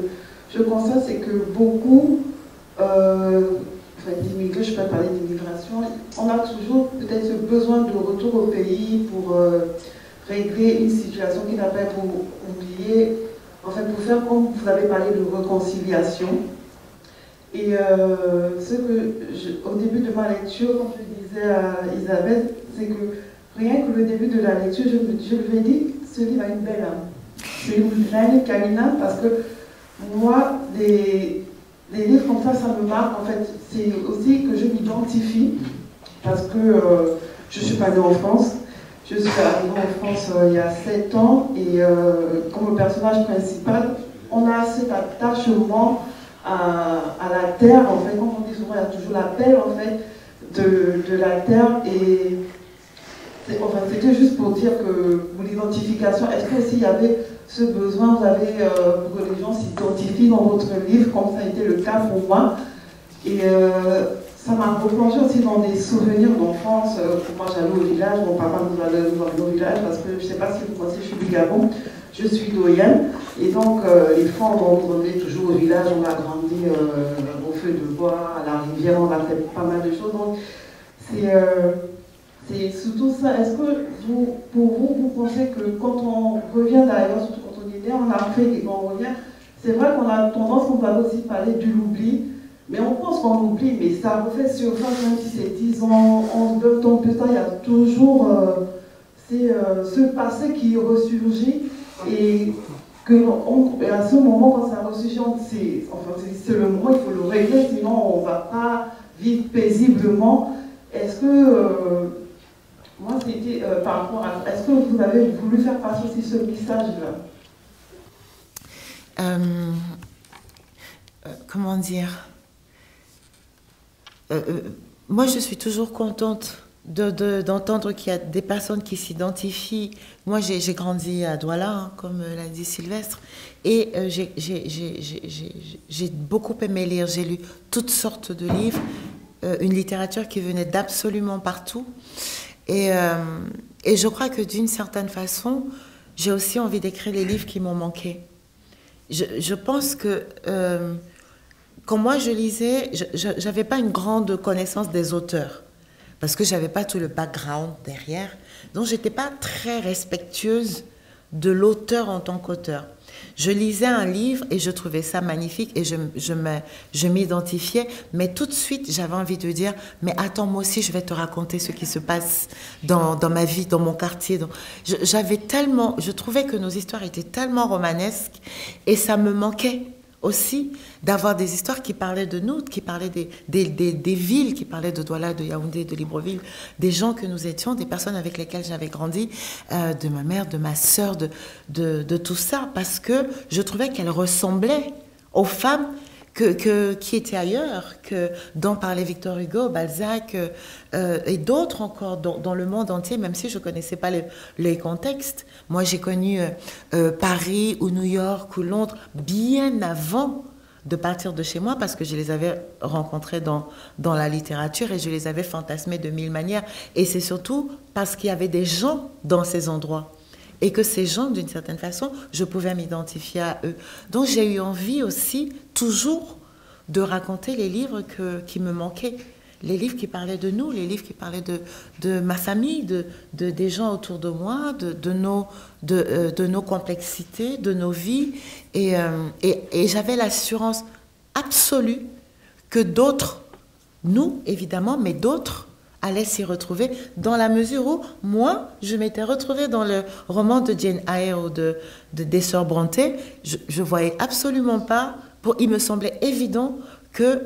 je constate, c'est que beaucoup euh, enfin, d'immigrés, je peux parler d'immigration, on a toujours peut-être ce besoin de retour au pays pour euh, régler une situation qui n'a pas été oubliée, enfin pour faire comme vous avez parlé de réconciliation. Et euh, ce que je, au début de ma lecture, comme je disais à Isabelle, c'est que rien que le début de la lecture, je, je lui ai dit, ce livre a une belle âme. C'est une livre qui a une âme parce que moi, les, les livres comme ça, ça me marque. En fait, c'est aussi que je m'identifie parce que euh, je ne suis pas née en France. Je suis arrivée en France euh, il y a sept ans et euh, comme personnage principal, on a cet attachement à, à la terre. En fait, comme on dit souvent, il y a toujours l'appel en fait de, de la terre. Et enfin, c'était juste pour dire que pour l'identification, est-ce que aussi il y avait ce besoin, vous avez euh, pour que les gens s'identifient dans votre livre, comme ça a été le cas pour moi. Et euh, ça m'a replongé aussi dans des souvenirs d'enfance. Euh, moi, j'allais au village, mon papa nous allait au village, parce que je ne sais pas si vous pensez, je suis du Gabon, je suis doyenne. Et donc, euh, les fois, on est toujours au village, on a grandi euh, au feu de bois, à la rivière, on a fait pas mal de choses. Donc, c'est euh, surtout ça. Est-ce que vous, pour vous, vous pensez que quand on revient d'ailleurs, surtout quand on est né en Afrique et qu'on revient, c'est vrai qu'on a tendance, on va aussi parler de l'oubli, mais on pense qu'on oublie, mais ça refait surface, même si c'est dix ans, onze, vingt ans plus tard, il y a toujours euh, euh, ce passé qui ressurgit et que on, et à ce moment, quand ça ressurgit, c'est enfin, le moment, il faut le régler, sinon on ne va pas vivre paisiblement. Est-ce que, euh, moi c'était euh, par rapport à, est-ce que vous avez voulu faire passer aussi ce message-là? euh, euh, Comment dire euh, euh, Moi je suis toujours contente de, de, d'entendre qu'il y a des personnes qui s'identifient. Moi j'ai, j'ai grandi à Douala, hein, comme l'a dit Sylvestre, et euh, j'ai, j'ai, j'ai, j'ai, j'ai beaucoup aimé lire, j'ai lu toutes sortes de livres. Euh, une littérature qui venait d'absolument partout. Et, euh, et je crois que d'une certaine façon, j'ai aussi envie d'écrire les livres qui m'ont manqué. Je, je pense que euh, quand moi je lisais, je n'avais pas une grande connaissance des auteurs, parce que je n'avais pas tout le background derrière. Donc je n'étais pas très respectueuse de l'auteur en tant qu'auteur. Je lisais un livre et je trouvais ça magnifique et je, je, me, je m'identifiais, mais tout de suite j'avais envie de dire mais attends, moi aussi je vais te raconter ce qui se passe dans, dans ma vie, dans mon quartier. Dans... Je, j'avais tellement, je trouvais que nos histoires étaient tellement romanesques et ça me manquait aussi d'avoir des histoires qui parlaient de nous, qui parlaient des, des, des, des villes, qui parlaient de Douala, de Yaoundé, de Libreville, des gens que nous étions, des personnes avec lesquelles j'avais grandi, euh, de ma mère, de ma sœur, de, de, de tout ça, parce que je trouvais qu'elles ressemblaient aux femmes que, que, qui étaient ailleurs, que, dont parlait Victor Hugo, Balzac euh, et d'autres encore dans, dans le monde entier, même si je ne connaissais pas les, les contextes. Moi, j'ai connu euh, euh, Paris ou New York ou Londres bien avant de partir de chez moi parce que je les avais rencontrés dans, dans la littérature et je les avais fantasmés de mille manières. Et c'est surtout parce qu'il y avait des gens dans ces endroits. Et que ces gens, d'une certaine façon, je pouvais m'identifier à eux. Donc j'ai eu envie aussi, toujours, de raconter les livres que, qui me manquaient. Les livres qui parlaient de nous, les livres qui parlaient de, de ma famille, de, de, des gens autour de moi, de, de, nos, de, euh, de nos complexités, de nos vies. Et, euh, et, et j'avais l'assurance absolue que d'autres, nous évidemment, mais d'autres, allait s'y retrouver dans la mesure où moi, je m'étais retrouvée dans le roman de Jane Eyre ou de, de, des Sœurs Brontë. Je ne voyais absolument pas, pour, il me semblait évident qu'il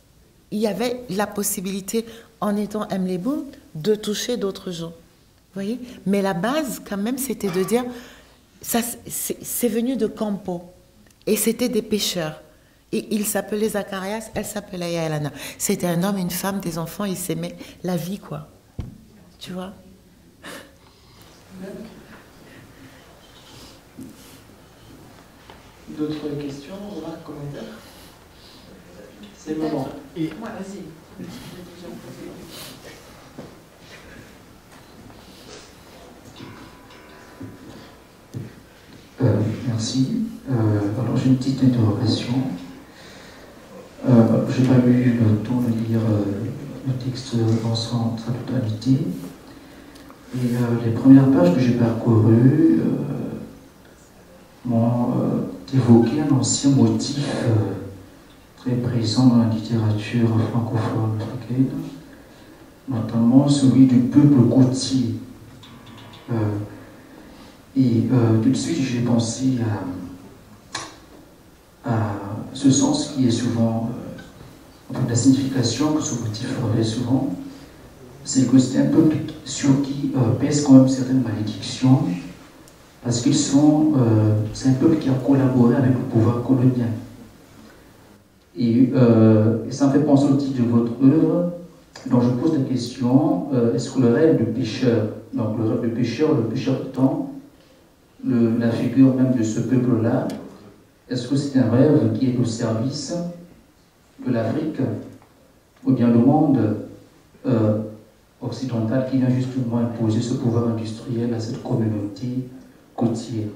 y avait la possibilité, en étant Emily Boone, de toucher d'autres gens. Vous voyez? Mais la base, quand même, c'était de dire, ça, c'est, c'est venu de Campo, et c'était des pêcheurs. Et il s'appelait Zacharias, elle s'appelait Yaelana. C'était un homme, une femme, des enfants, ils s'aimaient la vie, quoi. Tu vois? D'autres questions, remarques, commentaires? C'est le moment. Et... Moi, vas-y. Euh, merci. Euh, alors j'ai une petite interrogation. Euh, je n'ai pas eu le temps de lire euh, le texte dans sa totalité. Et euh, les premières pages que j'ai parcourues euh, m'ont euh, évoqué un ancien motif euh, très présent dans la littérature francophone africaine, notamment celui du peuple côtier. Euh, et euh, tout de suite j'ai pensé à, à ce sens qui est souvent, euh, la signification que ce motif revêt souvent, c'est que c'est un peuple sur qui euh, pèse quand même certaines malédictions, parce qu'ils sont, euh, c'est un peuple qui a collaboré avec le pouvoir colonial. Et, euh, et ça me fait penser au titre de votre œuvre, donc je pose la question, euh, est-ce que le rêve du pécheur, donc le rêve du pécheur, le pécheur étant le, la figure même de ce peuple-là, est-ce que c'est un rêve qui est au service de l'Afrique, ou bien le monde euh, occidental qui vient justement imposer ce pouvoir industriel à cette communauté côtière?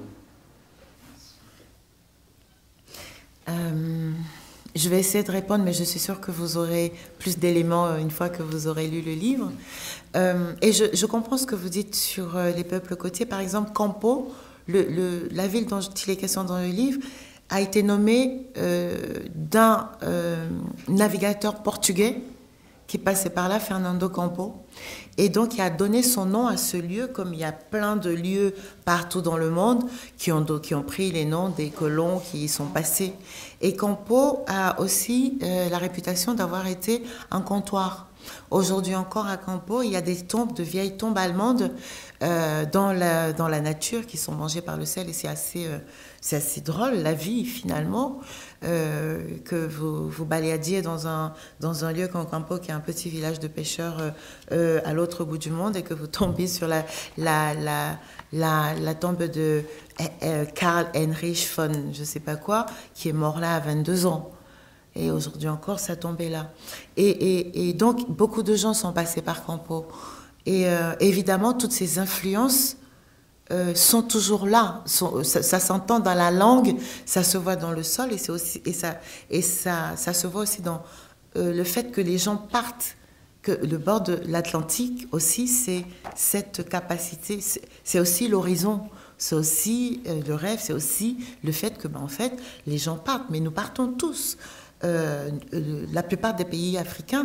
euh, Je vais essayer de répondre, mais je suis sûre que vous aurez plus d'éléments une fois que vous aurez lu le livre. Euh, et je, je comprends ce que vous dites sur les peuples côtiers. Par exemple, Campo, le, le, la ville dont il est question dans le livre, a été nommée euh, d'un euh, navigateur portugais qui passait par là, Fernando Campo. Et donc, il a donné son nom à ce lieu, comme il y a plein de lieux partout dans le monde qui ont, qui ont pris les noms des colons qui y sont passés. Et Campo a aussi euh, la réputation d'avoir été un comptoir. Aujourd'hui encore à Campo, il y a des tombes, de vieilles tombes allemandes euh, dans, la, dans la nature qui sont mangées par le sel. Et c'est assez, euh, c'est assez drôle, la vie finalement, euh, que vous, vous balayadiez dans un, dans un lieu comme Campo, qui est un petit village de pêcheurs euh, euh, à l'autre bout du monde, et que vous tombiez sur la, la, la, la, la tombe de euh, Karl Heinrich von je ne sais pas quoi, qui est mort là à vingt-deux ans. Et aujourd'hui encore, ça tombait là. Et, et, et donc, beaucoup de gens sont passés par Campo. Et euh, évidemment, toutes ces influences euh, sont toujours là. Sont, ça ça s'entend dans la langue, ça se voit dans le sol, et, c'est aussi, et, ça, et ça, ça se voit aussi dans euh, le fait que les gens partent. Que le bord de l'Atlantique aussi, c'est cette capacité, c'est aussi l'horizon. C'est aussi euh, le rêve, c'est aussi le fait que, ben, en fait, les gens partent. Mais nous partons tous. Euh, euh, la plupart des pays africains,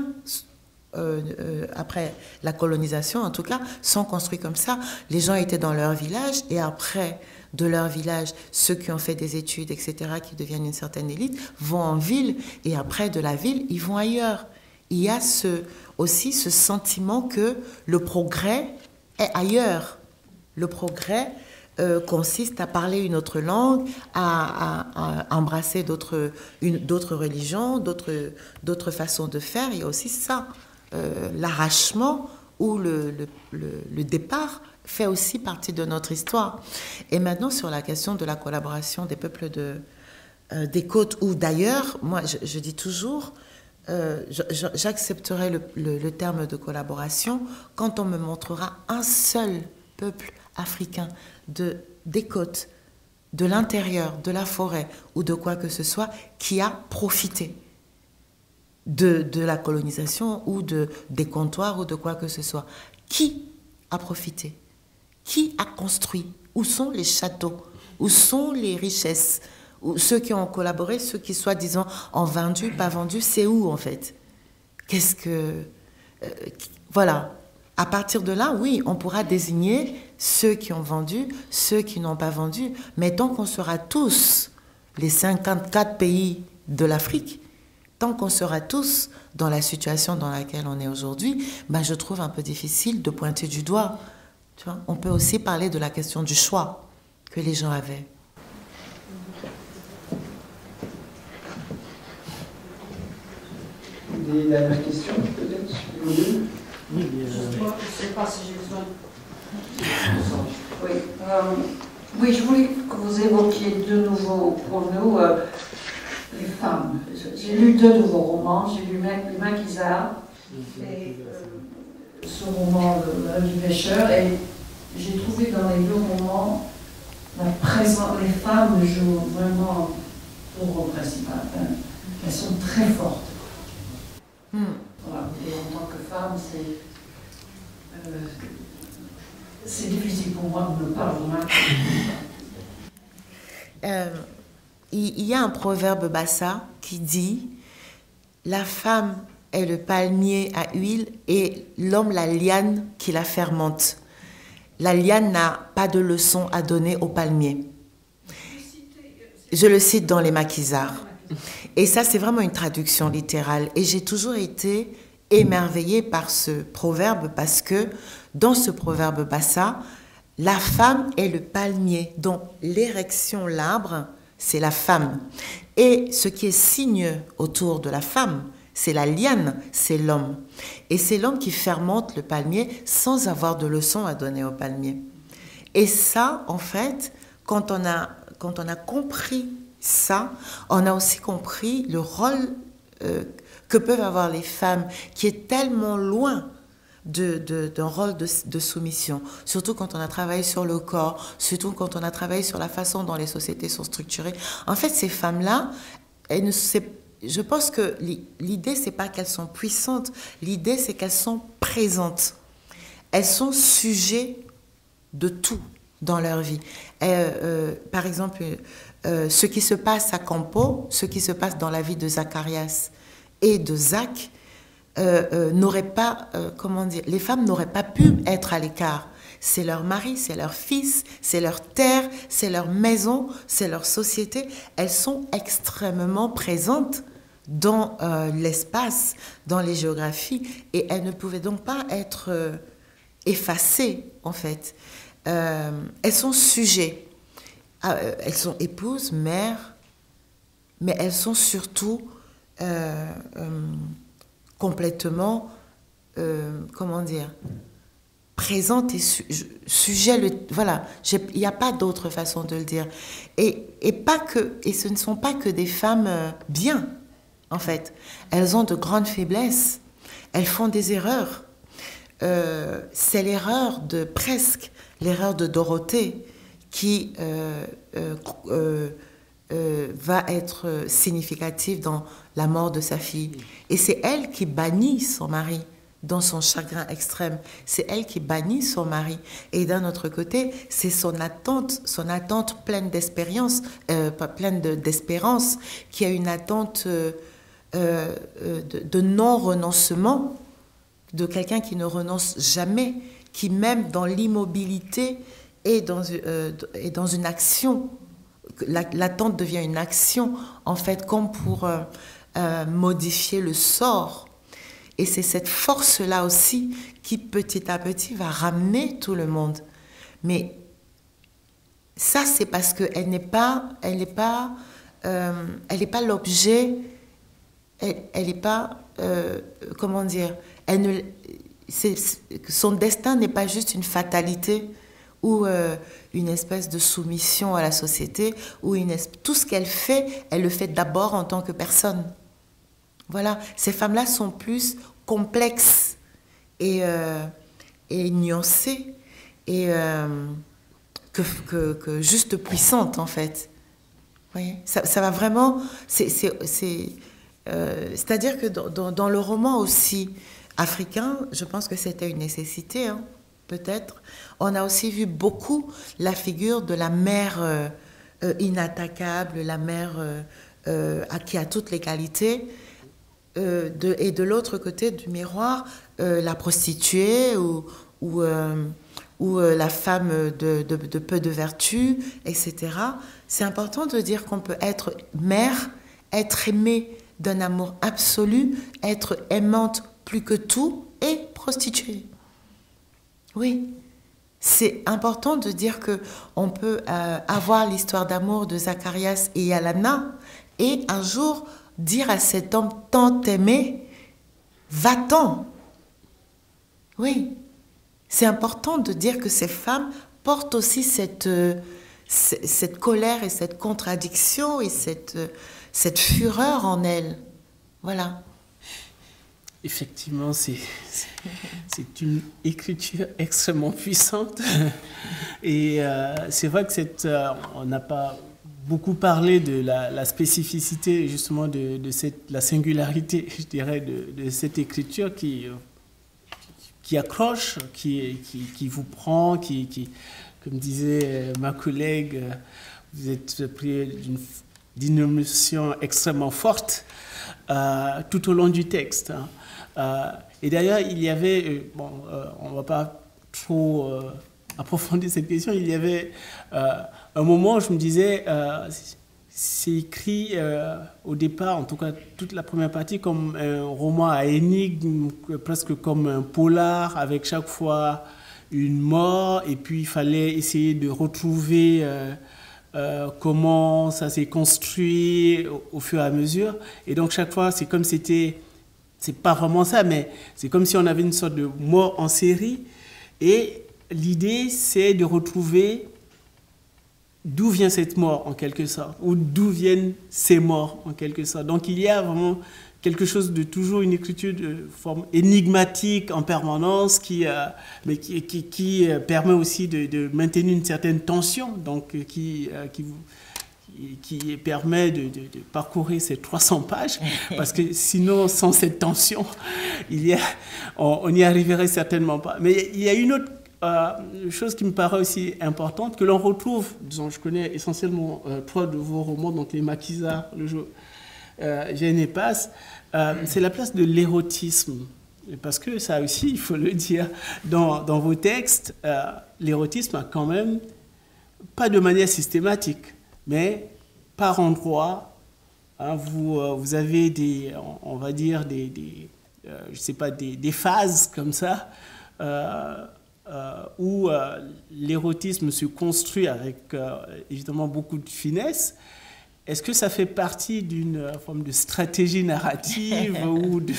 euh, euh, après la colonisation en tout cas, sont construits comme ça. Les gens étaient dans leur village, et après de leur village, ceux qui ont fait des études, et cetera, qui deviennent une certaine élite, vont en ville, et après de la ville, ils vont ailleurs. Il y a ce, aussi ce sentiment que le progrès est ailleurs. Le progrès Euh, consiste à parler une autre langue, à, à, à embrasser d'autres, une, d'autres religions, d'autres, d'autres façons de faire. Il y a aussi ça, euh, l'arrachement ou le, le, le, le départ fait aussi partie de notre histoire. Et maintenant, sur la question de la collaboration des peuples de, euh, des côtes ou d'ailleurs, moi je, je dis toujours, euh, je, je, j'accepterai le, le, le terme de collaboration quand on me montrera un seul peuple africain de, des côtes, de l'intérieur, de la forêt ou de quoi que ce soit qui a profité de, de la colonisation ou de, des comptoirs ou de quoi que ce soit. Qui a profité? Qui a construit? Où sont les châteaux? Où sont les richesses? Où, ceux qui ont collaboré, ceux qui soi-disant ont vendu, pas vendu, c'est où en fait? Qu'est-ce que... Euh, voilà. À partir de là, oui, on pourra désigner ceux qui ont vendu, ceux qui n'ont pas vendu. Mais tant qu'on sera tous, les cinquante-quatre pays de l'Afrique, tant qu'on sera tous dans la situation dans laquelle on est aujourd'hui, ben je trouve un peu difficile de pointer du doigt. Tu vois, on peut aussi parler de la question du choix que les gens avaient. Des dernières questions, peut-être, sur Oui, euh... je ne sais pas si j'ai besoin. Oui, euh, oui, je voulais que vous évoquiez de nouveau pour nous euh, les femmes. J'ai lu deux de vos romans, j'ai lu Les Maquisards et euh, ce roman Le Rêve du pêcheur, et j'ai trouvé dans les deux romans la présence, les femmes jouent vraiment le rôle principal. Elles sont très fortes. Mm. Voilà. Et en tant que femme, c'est euh, c'est difficile pour moi de ne pas vous remarquer. Euh, il y a un proverbe bassa qui dit « La femme est le palmier à huile et l'homme la liane qui la fermente. La liane n'a pas de leçon à donner au palmier. » Je le cite dans les maquisards. Et ça, c'est vraiment une traduction littérale. Et j'ai toujours été émerveillée par ce proverbe parce que dans ce proverbe bassa, la femme est le palmier, dont l'érection, l'arbre, c'est la femme. Et ce qui est signe autour de la femme, c'est la liane, c'est l'homme. Et c'est l'homme qui fermente le palmier sans avoir de leçon à donner au palmier. Et ça, en fait, quand on a, quand on a compris ça, on a aussi compris le rôle euh, que peuvent avoir les femmes, qui est tellement loin de, de, d'un rôle de, de soumission, surtout quand on a travaillé sur le corps, surtout quand on a travaillé sur la façon dont les sociétés sont structurées. En fait, ces femmes-là, elles ne, je pense que l'idée, c'est pas qu'elles sont puissantes, l'idée, c'est qu'elles sont présentes. Elles sont sujets de tout dans leur vie. Et, euh, par exemple, euh, ce qui se passe à Campo, ce qui se passe dans la vie de Zacharias et de Zach, euh, euh, n'auraient pas, euh, comment dire, les femmes n'auraient pas pu être à l'écart. C'est leur mari, c'est leur fils, c'est leur terre, c'est leur maison, c'est leur société. Elles sont extrêmement présentes dans euh, l'espace, dans les géographies, et elles ne pouvaient donc pas être euh, effacées, en fait. Euh, elles sont sujets, euh, elles sont épouses, mères, mais elles sont surtout euh, euh, complètement, euh, comment dire, présentes et su sujets. Le, voilà, il n'y a pas d'autre façon de le dire. Et, et, pas que, et ce ne sont pas que des femmes euh, bien, en fait. Elles ont de grandes faiblesses, elles font des erreurs. Euh, c'est l'erreur de presque, l'erreur de Dorothée qui euh, euh, euh, euh, va être significative dans la mort de sa fille. Et c'est elle qui bannit son mari dans son chagrin extrême. C'est elle qui bannit son mari. Et d'un autre côté, c'est son attente, son attente pleine d'espérance, euh, pas pleine d'espérance, qui a une attente euh, euh, de, de non-renoncement, de quelqu'un qui ne renonce jamais, qui même dans l'immobilité est dans, euh, est dans une action. L'attente devient une action, en fait, comme pour euh, euh, modifier le sort. Et c'est cette force-là aussi qui, petit à petit, va ramener tout le monde. Mais ça, c'est parce qu'elle n'est pas, elle n'est pas, euh, elle n'est pas l'objet, elle n'est pas, euh, comment dire, elle ne, c'est, son destin n'est pas juste une fatalité ou euh, une espèce de soumission à la société, ou une espèce, tout ce qu'elle fait, elle le fait d'abord en tant que personne. Voilà, ces femmes-là sont plus complexes et, euh, et nuancées et, euh, que, que, que juste puissantes, en fait. Vous voyez, ça, ça va vraiment... C'est-à-dire euh, que dans, dans, dans le roman aussi africain, je pense que c'était une nécessité, hein, peut-être. On a aussi vu beaucoup la figure de la mère euh, euh, inattaquable, la mère euh, euh, qui a toutes les qualités, euh, de, et de l'autre côté du miroir, euh, la prostituée ou, ou, euh, ou euh, la femme de, de, de peu de vertu, et cetera. C'est important de dire qu'on peut être mère, être aimée d'un amour absolu, être aimante plus que tout et prostituée. Oui, c'est important de dire qu'on peut euh, avoir l'histoire d'amour de Zacharias et Yalana et un jour dire à cet homme tant aimé, va-t'en. Oui, c'est important de dire que ces femmes portent aussi cette, euh, cette colère et cette contradiction et cette, euh, cette fureur en elles. Voilà. Effectivement, c'est une écriture extrêmement puissante. Et euh, c'est vrai que cette, euh, on n'a pas beaucoup parlé de la, la spécificité, justement, de, de cette, la singularité, je dirais, de, de cette écriture qui, qui accroche, qui, qui, qui vous prend, qui, qui, comme disait ma collègue, vous êtes pris d'une émotion extrêmement forte euh, tout au long du texte. Hein. Euh, et d'ailleurs, il y avait, euh, bon, euh, on ne va pas trop euh, approfondir cette question, il y avait euh, un moment où je me disais, euh, c'est écrit euh, au départ, en tout cas toute la première partie, comme un roman à énigme, presque comme un polar, avec chaque fois une mort, et puis il fallait essayer de retrouver euh, euh, comment ça s'est construit au, au fur et à mesure. Et donc chaque fois, c'est comme c'était... C'est pas vraiment ça, mais c'est comme si on avait une sorte de mort en série. Et l'idée, c'est de retrouver d'où vient cette mort, en quelque sorte, ou d'où viennent ces morts, en quelque sorte. Donc il y a vraiment quelque chose de toujours une écriture de forme énigmatique en permanence, qui, euh, mais qui, qui, qui permet aussi de, de maintenir une certaine tension, donc qui, euh, qui vous... qui permet de, de, de parcourir ces trois cents pages, parce que sinon, sans cette tension, il y a, on n'y arriverait certainement pas. Mais il y a une autre euh, chose qui me paraît aussi importante, que l'on retrouve, disons, je connais essentiellement euh, trois de vos romans, donc Les Maquisards, Le jour euh, Vienne et passe, euh, c'est la place de l'érotisme. Parce que ça aussi, il faut le dire, dans, dans vos textes, euh, l'érotisme a quand même, pas de manière systématique, mais par endroits, hein, vous, euh, vous avez des, on, on va dire, des, des euh, je sais pas, des, des phases comme ça, euh, euh, où euh, l'érotisme se construit avec euh, évidemment beaucoup de finesse. Est-ce que ça fait partie d'une forme de stratégie narrative ou de,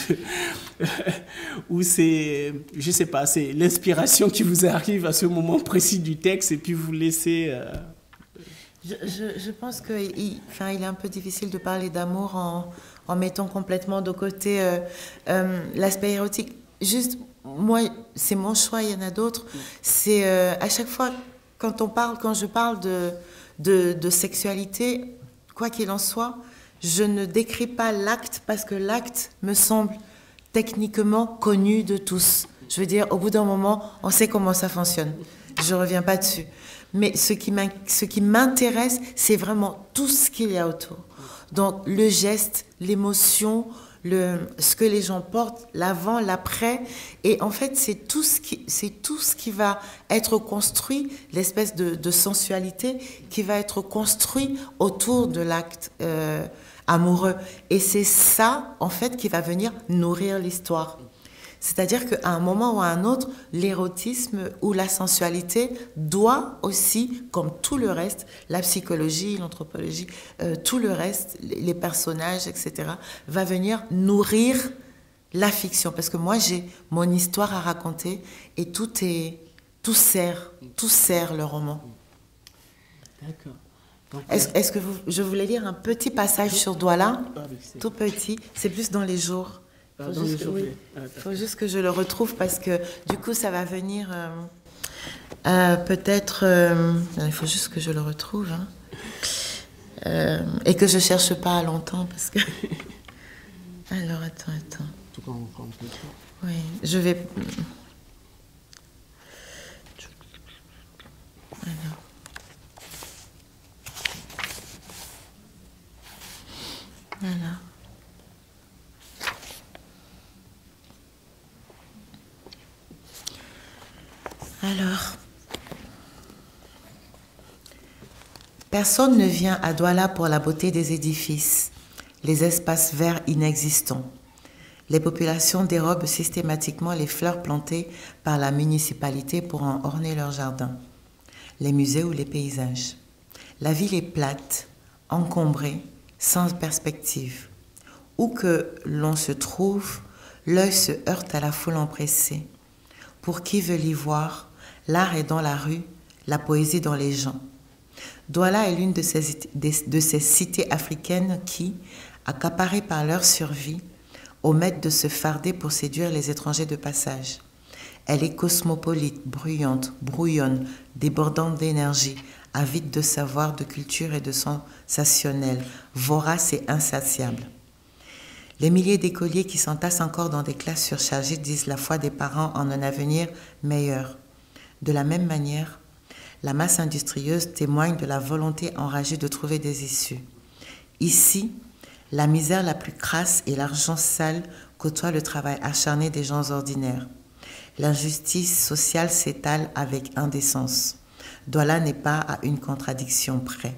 ou c'est, je sais pas, c'est l'inspiration qui vous arrive à ce moment précis du texte et puis vous laissez... Euh, Je, je, je pense qu'il enfin, il est un peu difficile de parler d'amour en, en mettant complètement de côté euh, euh, l'aspect érotique. Juste, moi, c'est mon choix, il y en a d'autres. C'est euh, à chaque fois, quand on parle, quand je parle de, de, de sexualité, quoi qu'il en soit, je ne décris pas l'acte parce que l'acte me semble techniquement connu de tous. Je veux dire, au bout d'un moment, on sait comment ça fonctionne. Je ne reviens pas dessus. Mais ce qui m'intéresse, c'est vraiment tout ce qu'il y a autour. Donc, le geste, l'émotion, le, ce que les gens portent, l'avant, l'après. Et en fait, c'est tout ce qui, c'est tout ce qui va être construit, l'espèce de, de sensualité qui va être construit autour de l'acte euh, amoureux. Et c'est ça, en fait, qui va venir nourrir l'histoire. C'est-à-dire qu'à un moment ou à un autre, l'érotisme ou la sensualité doit aussi, comme tout le reste, la psychologie, l'anthropologie, euh, tout le reste, les personnages, et cetera, va venir nourrir la fiction. Parce que moi, j'ai mon histoire à raconter et tout est, tout sert, tout sert le roman. D'accord. Est-ce est-ce que vous, je voulais lire un petit passage sur Douala, tout petit, c'est plus dans les jours. Il faut, juste que, oui, faut juste que je le retrouve parce que du coup ça va venir euh, euh, peut-être euh, il faut juste que je le retrouve hein, euh, et que je cherche pas longtemps parce que alors attends attends tout cas on prend un peu de temps. Oui, je vais alors. Voilà. Alors, personne ne vient à Douala pour la beauté des édifices, les espaces verts inexistants. Les populations dérobent systématiquement les fleurs plantées par la municipalité pour en orner leurs jardins, les musées ou les paysages. La ville est plate, encombrée, sans perspective. Où que l'on se trouve, l'œil se heurte à la foule empressée. Pour qui veut l'y voir, l'art est dans la rue, la poésie dans les gens. Douala est l'une de ces, de ces cités africaines qui, accaparées par leur survie, omettent de se farder pour séduire les étrangers de passage. Elle est cosmopolite, bruyante, brouillonne, débordante d'énergie, avide de savoir, de culture et de sensationnel, vorace et insatiable. Les milliers d'écoliers qui s'entassent encore dans des classes surchargées disent la foi des parents en un avenir meilleur. De la même manière, la masse industrieuse témoigne de la volonté enragée de trouver des issues. Ici, la misère la plus crasse et l'argent sale côtoient le travail acharné des gens ordinaires. L'injustice sociale s'étale avec indécence. Douala n'est pas à une contradiction près.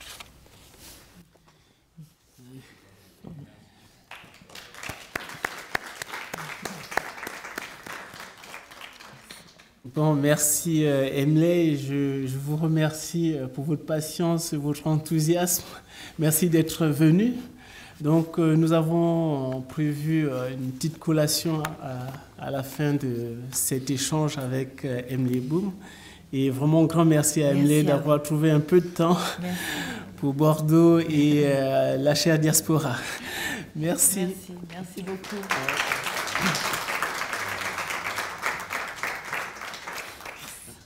Bon, merci euh, Emley, je, je vous remercie pour votre patience, votre enthousiasme. Merci d'être venu. Donc euh, nous avons prévu euh, une petite collation à, à la fin de cet échange avec euh, Emley Boum. Et vraiment un grand merci à Emley d'avoir trouvé un peu de temps merci. Pour Bordeaux et euh, la chère diaspora. Merci. Merci, merci beaucoup.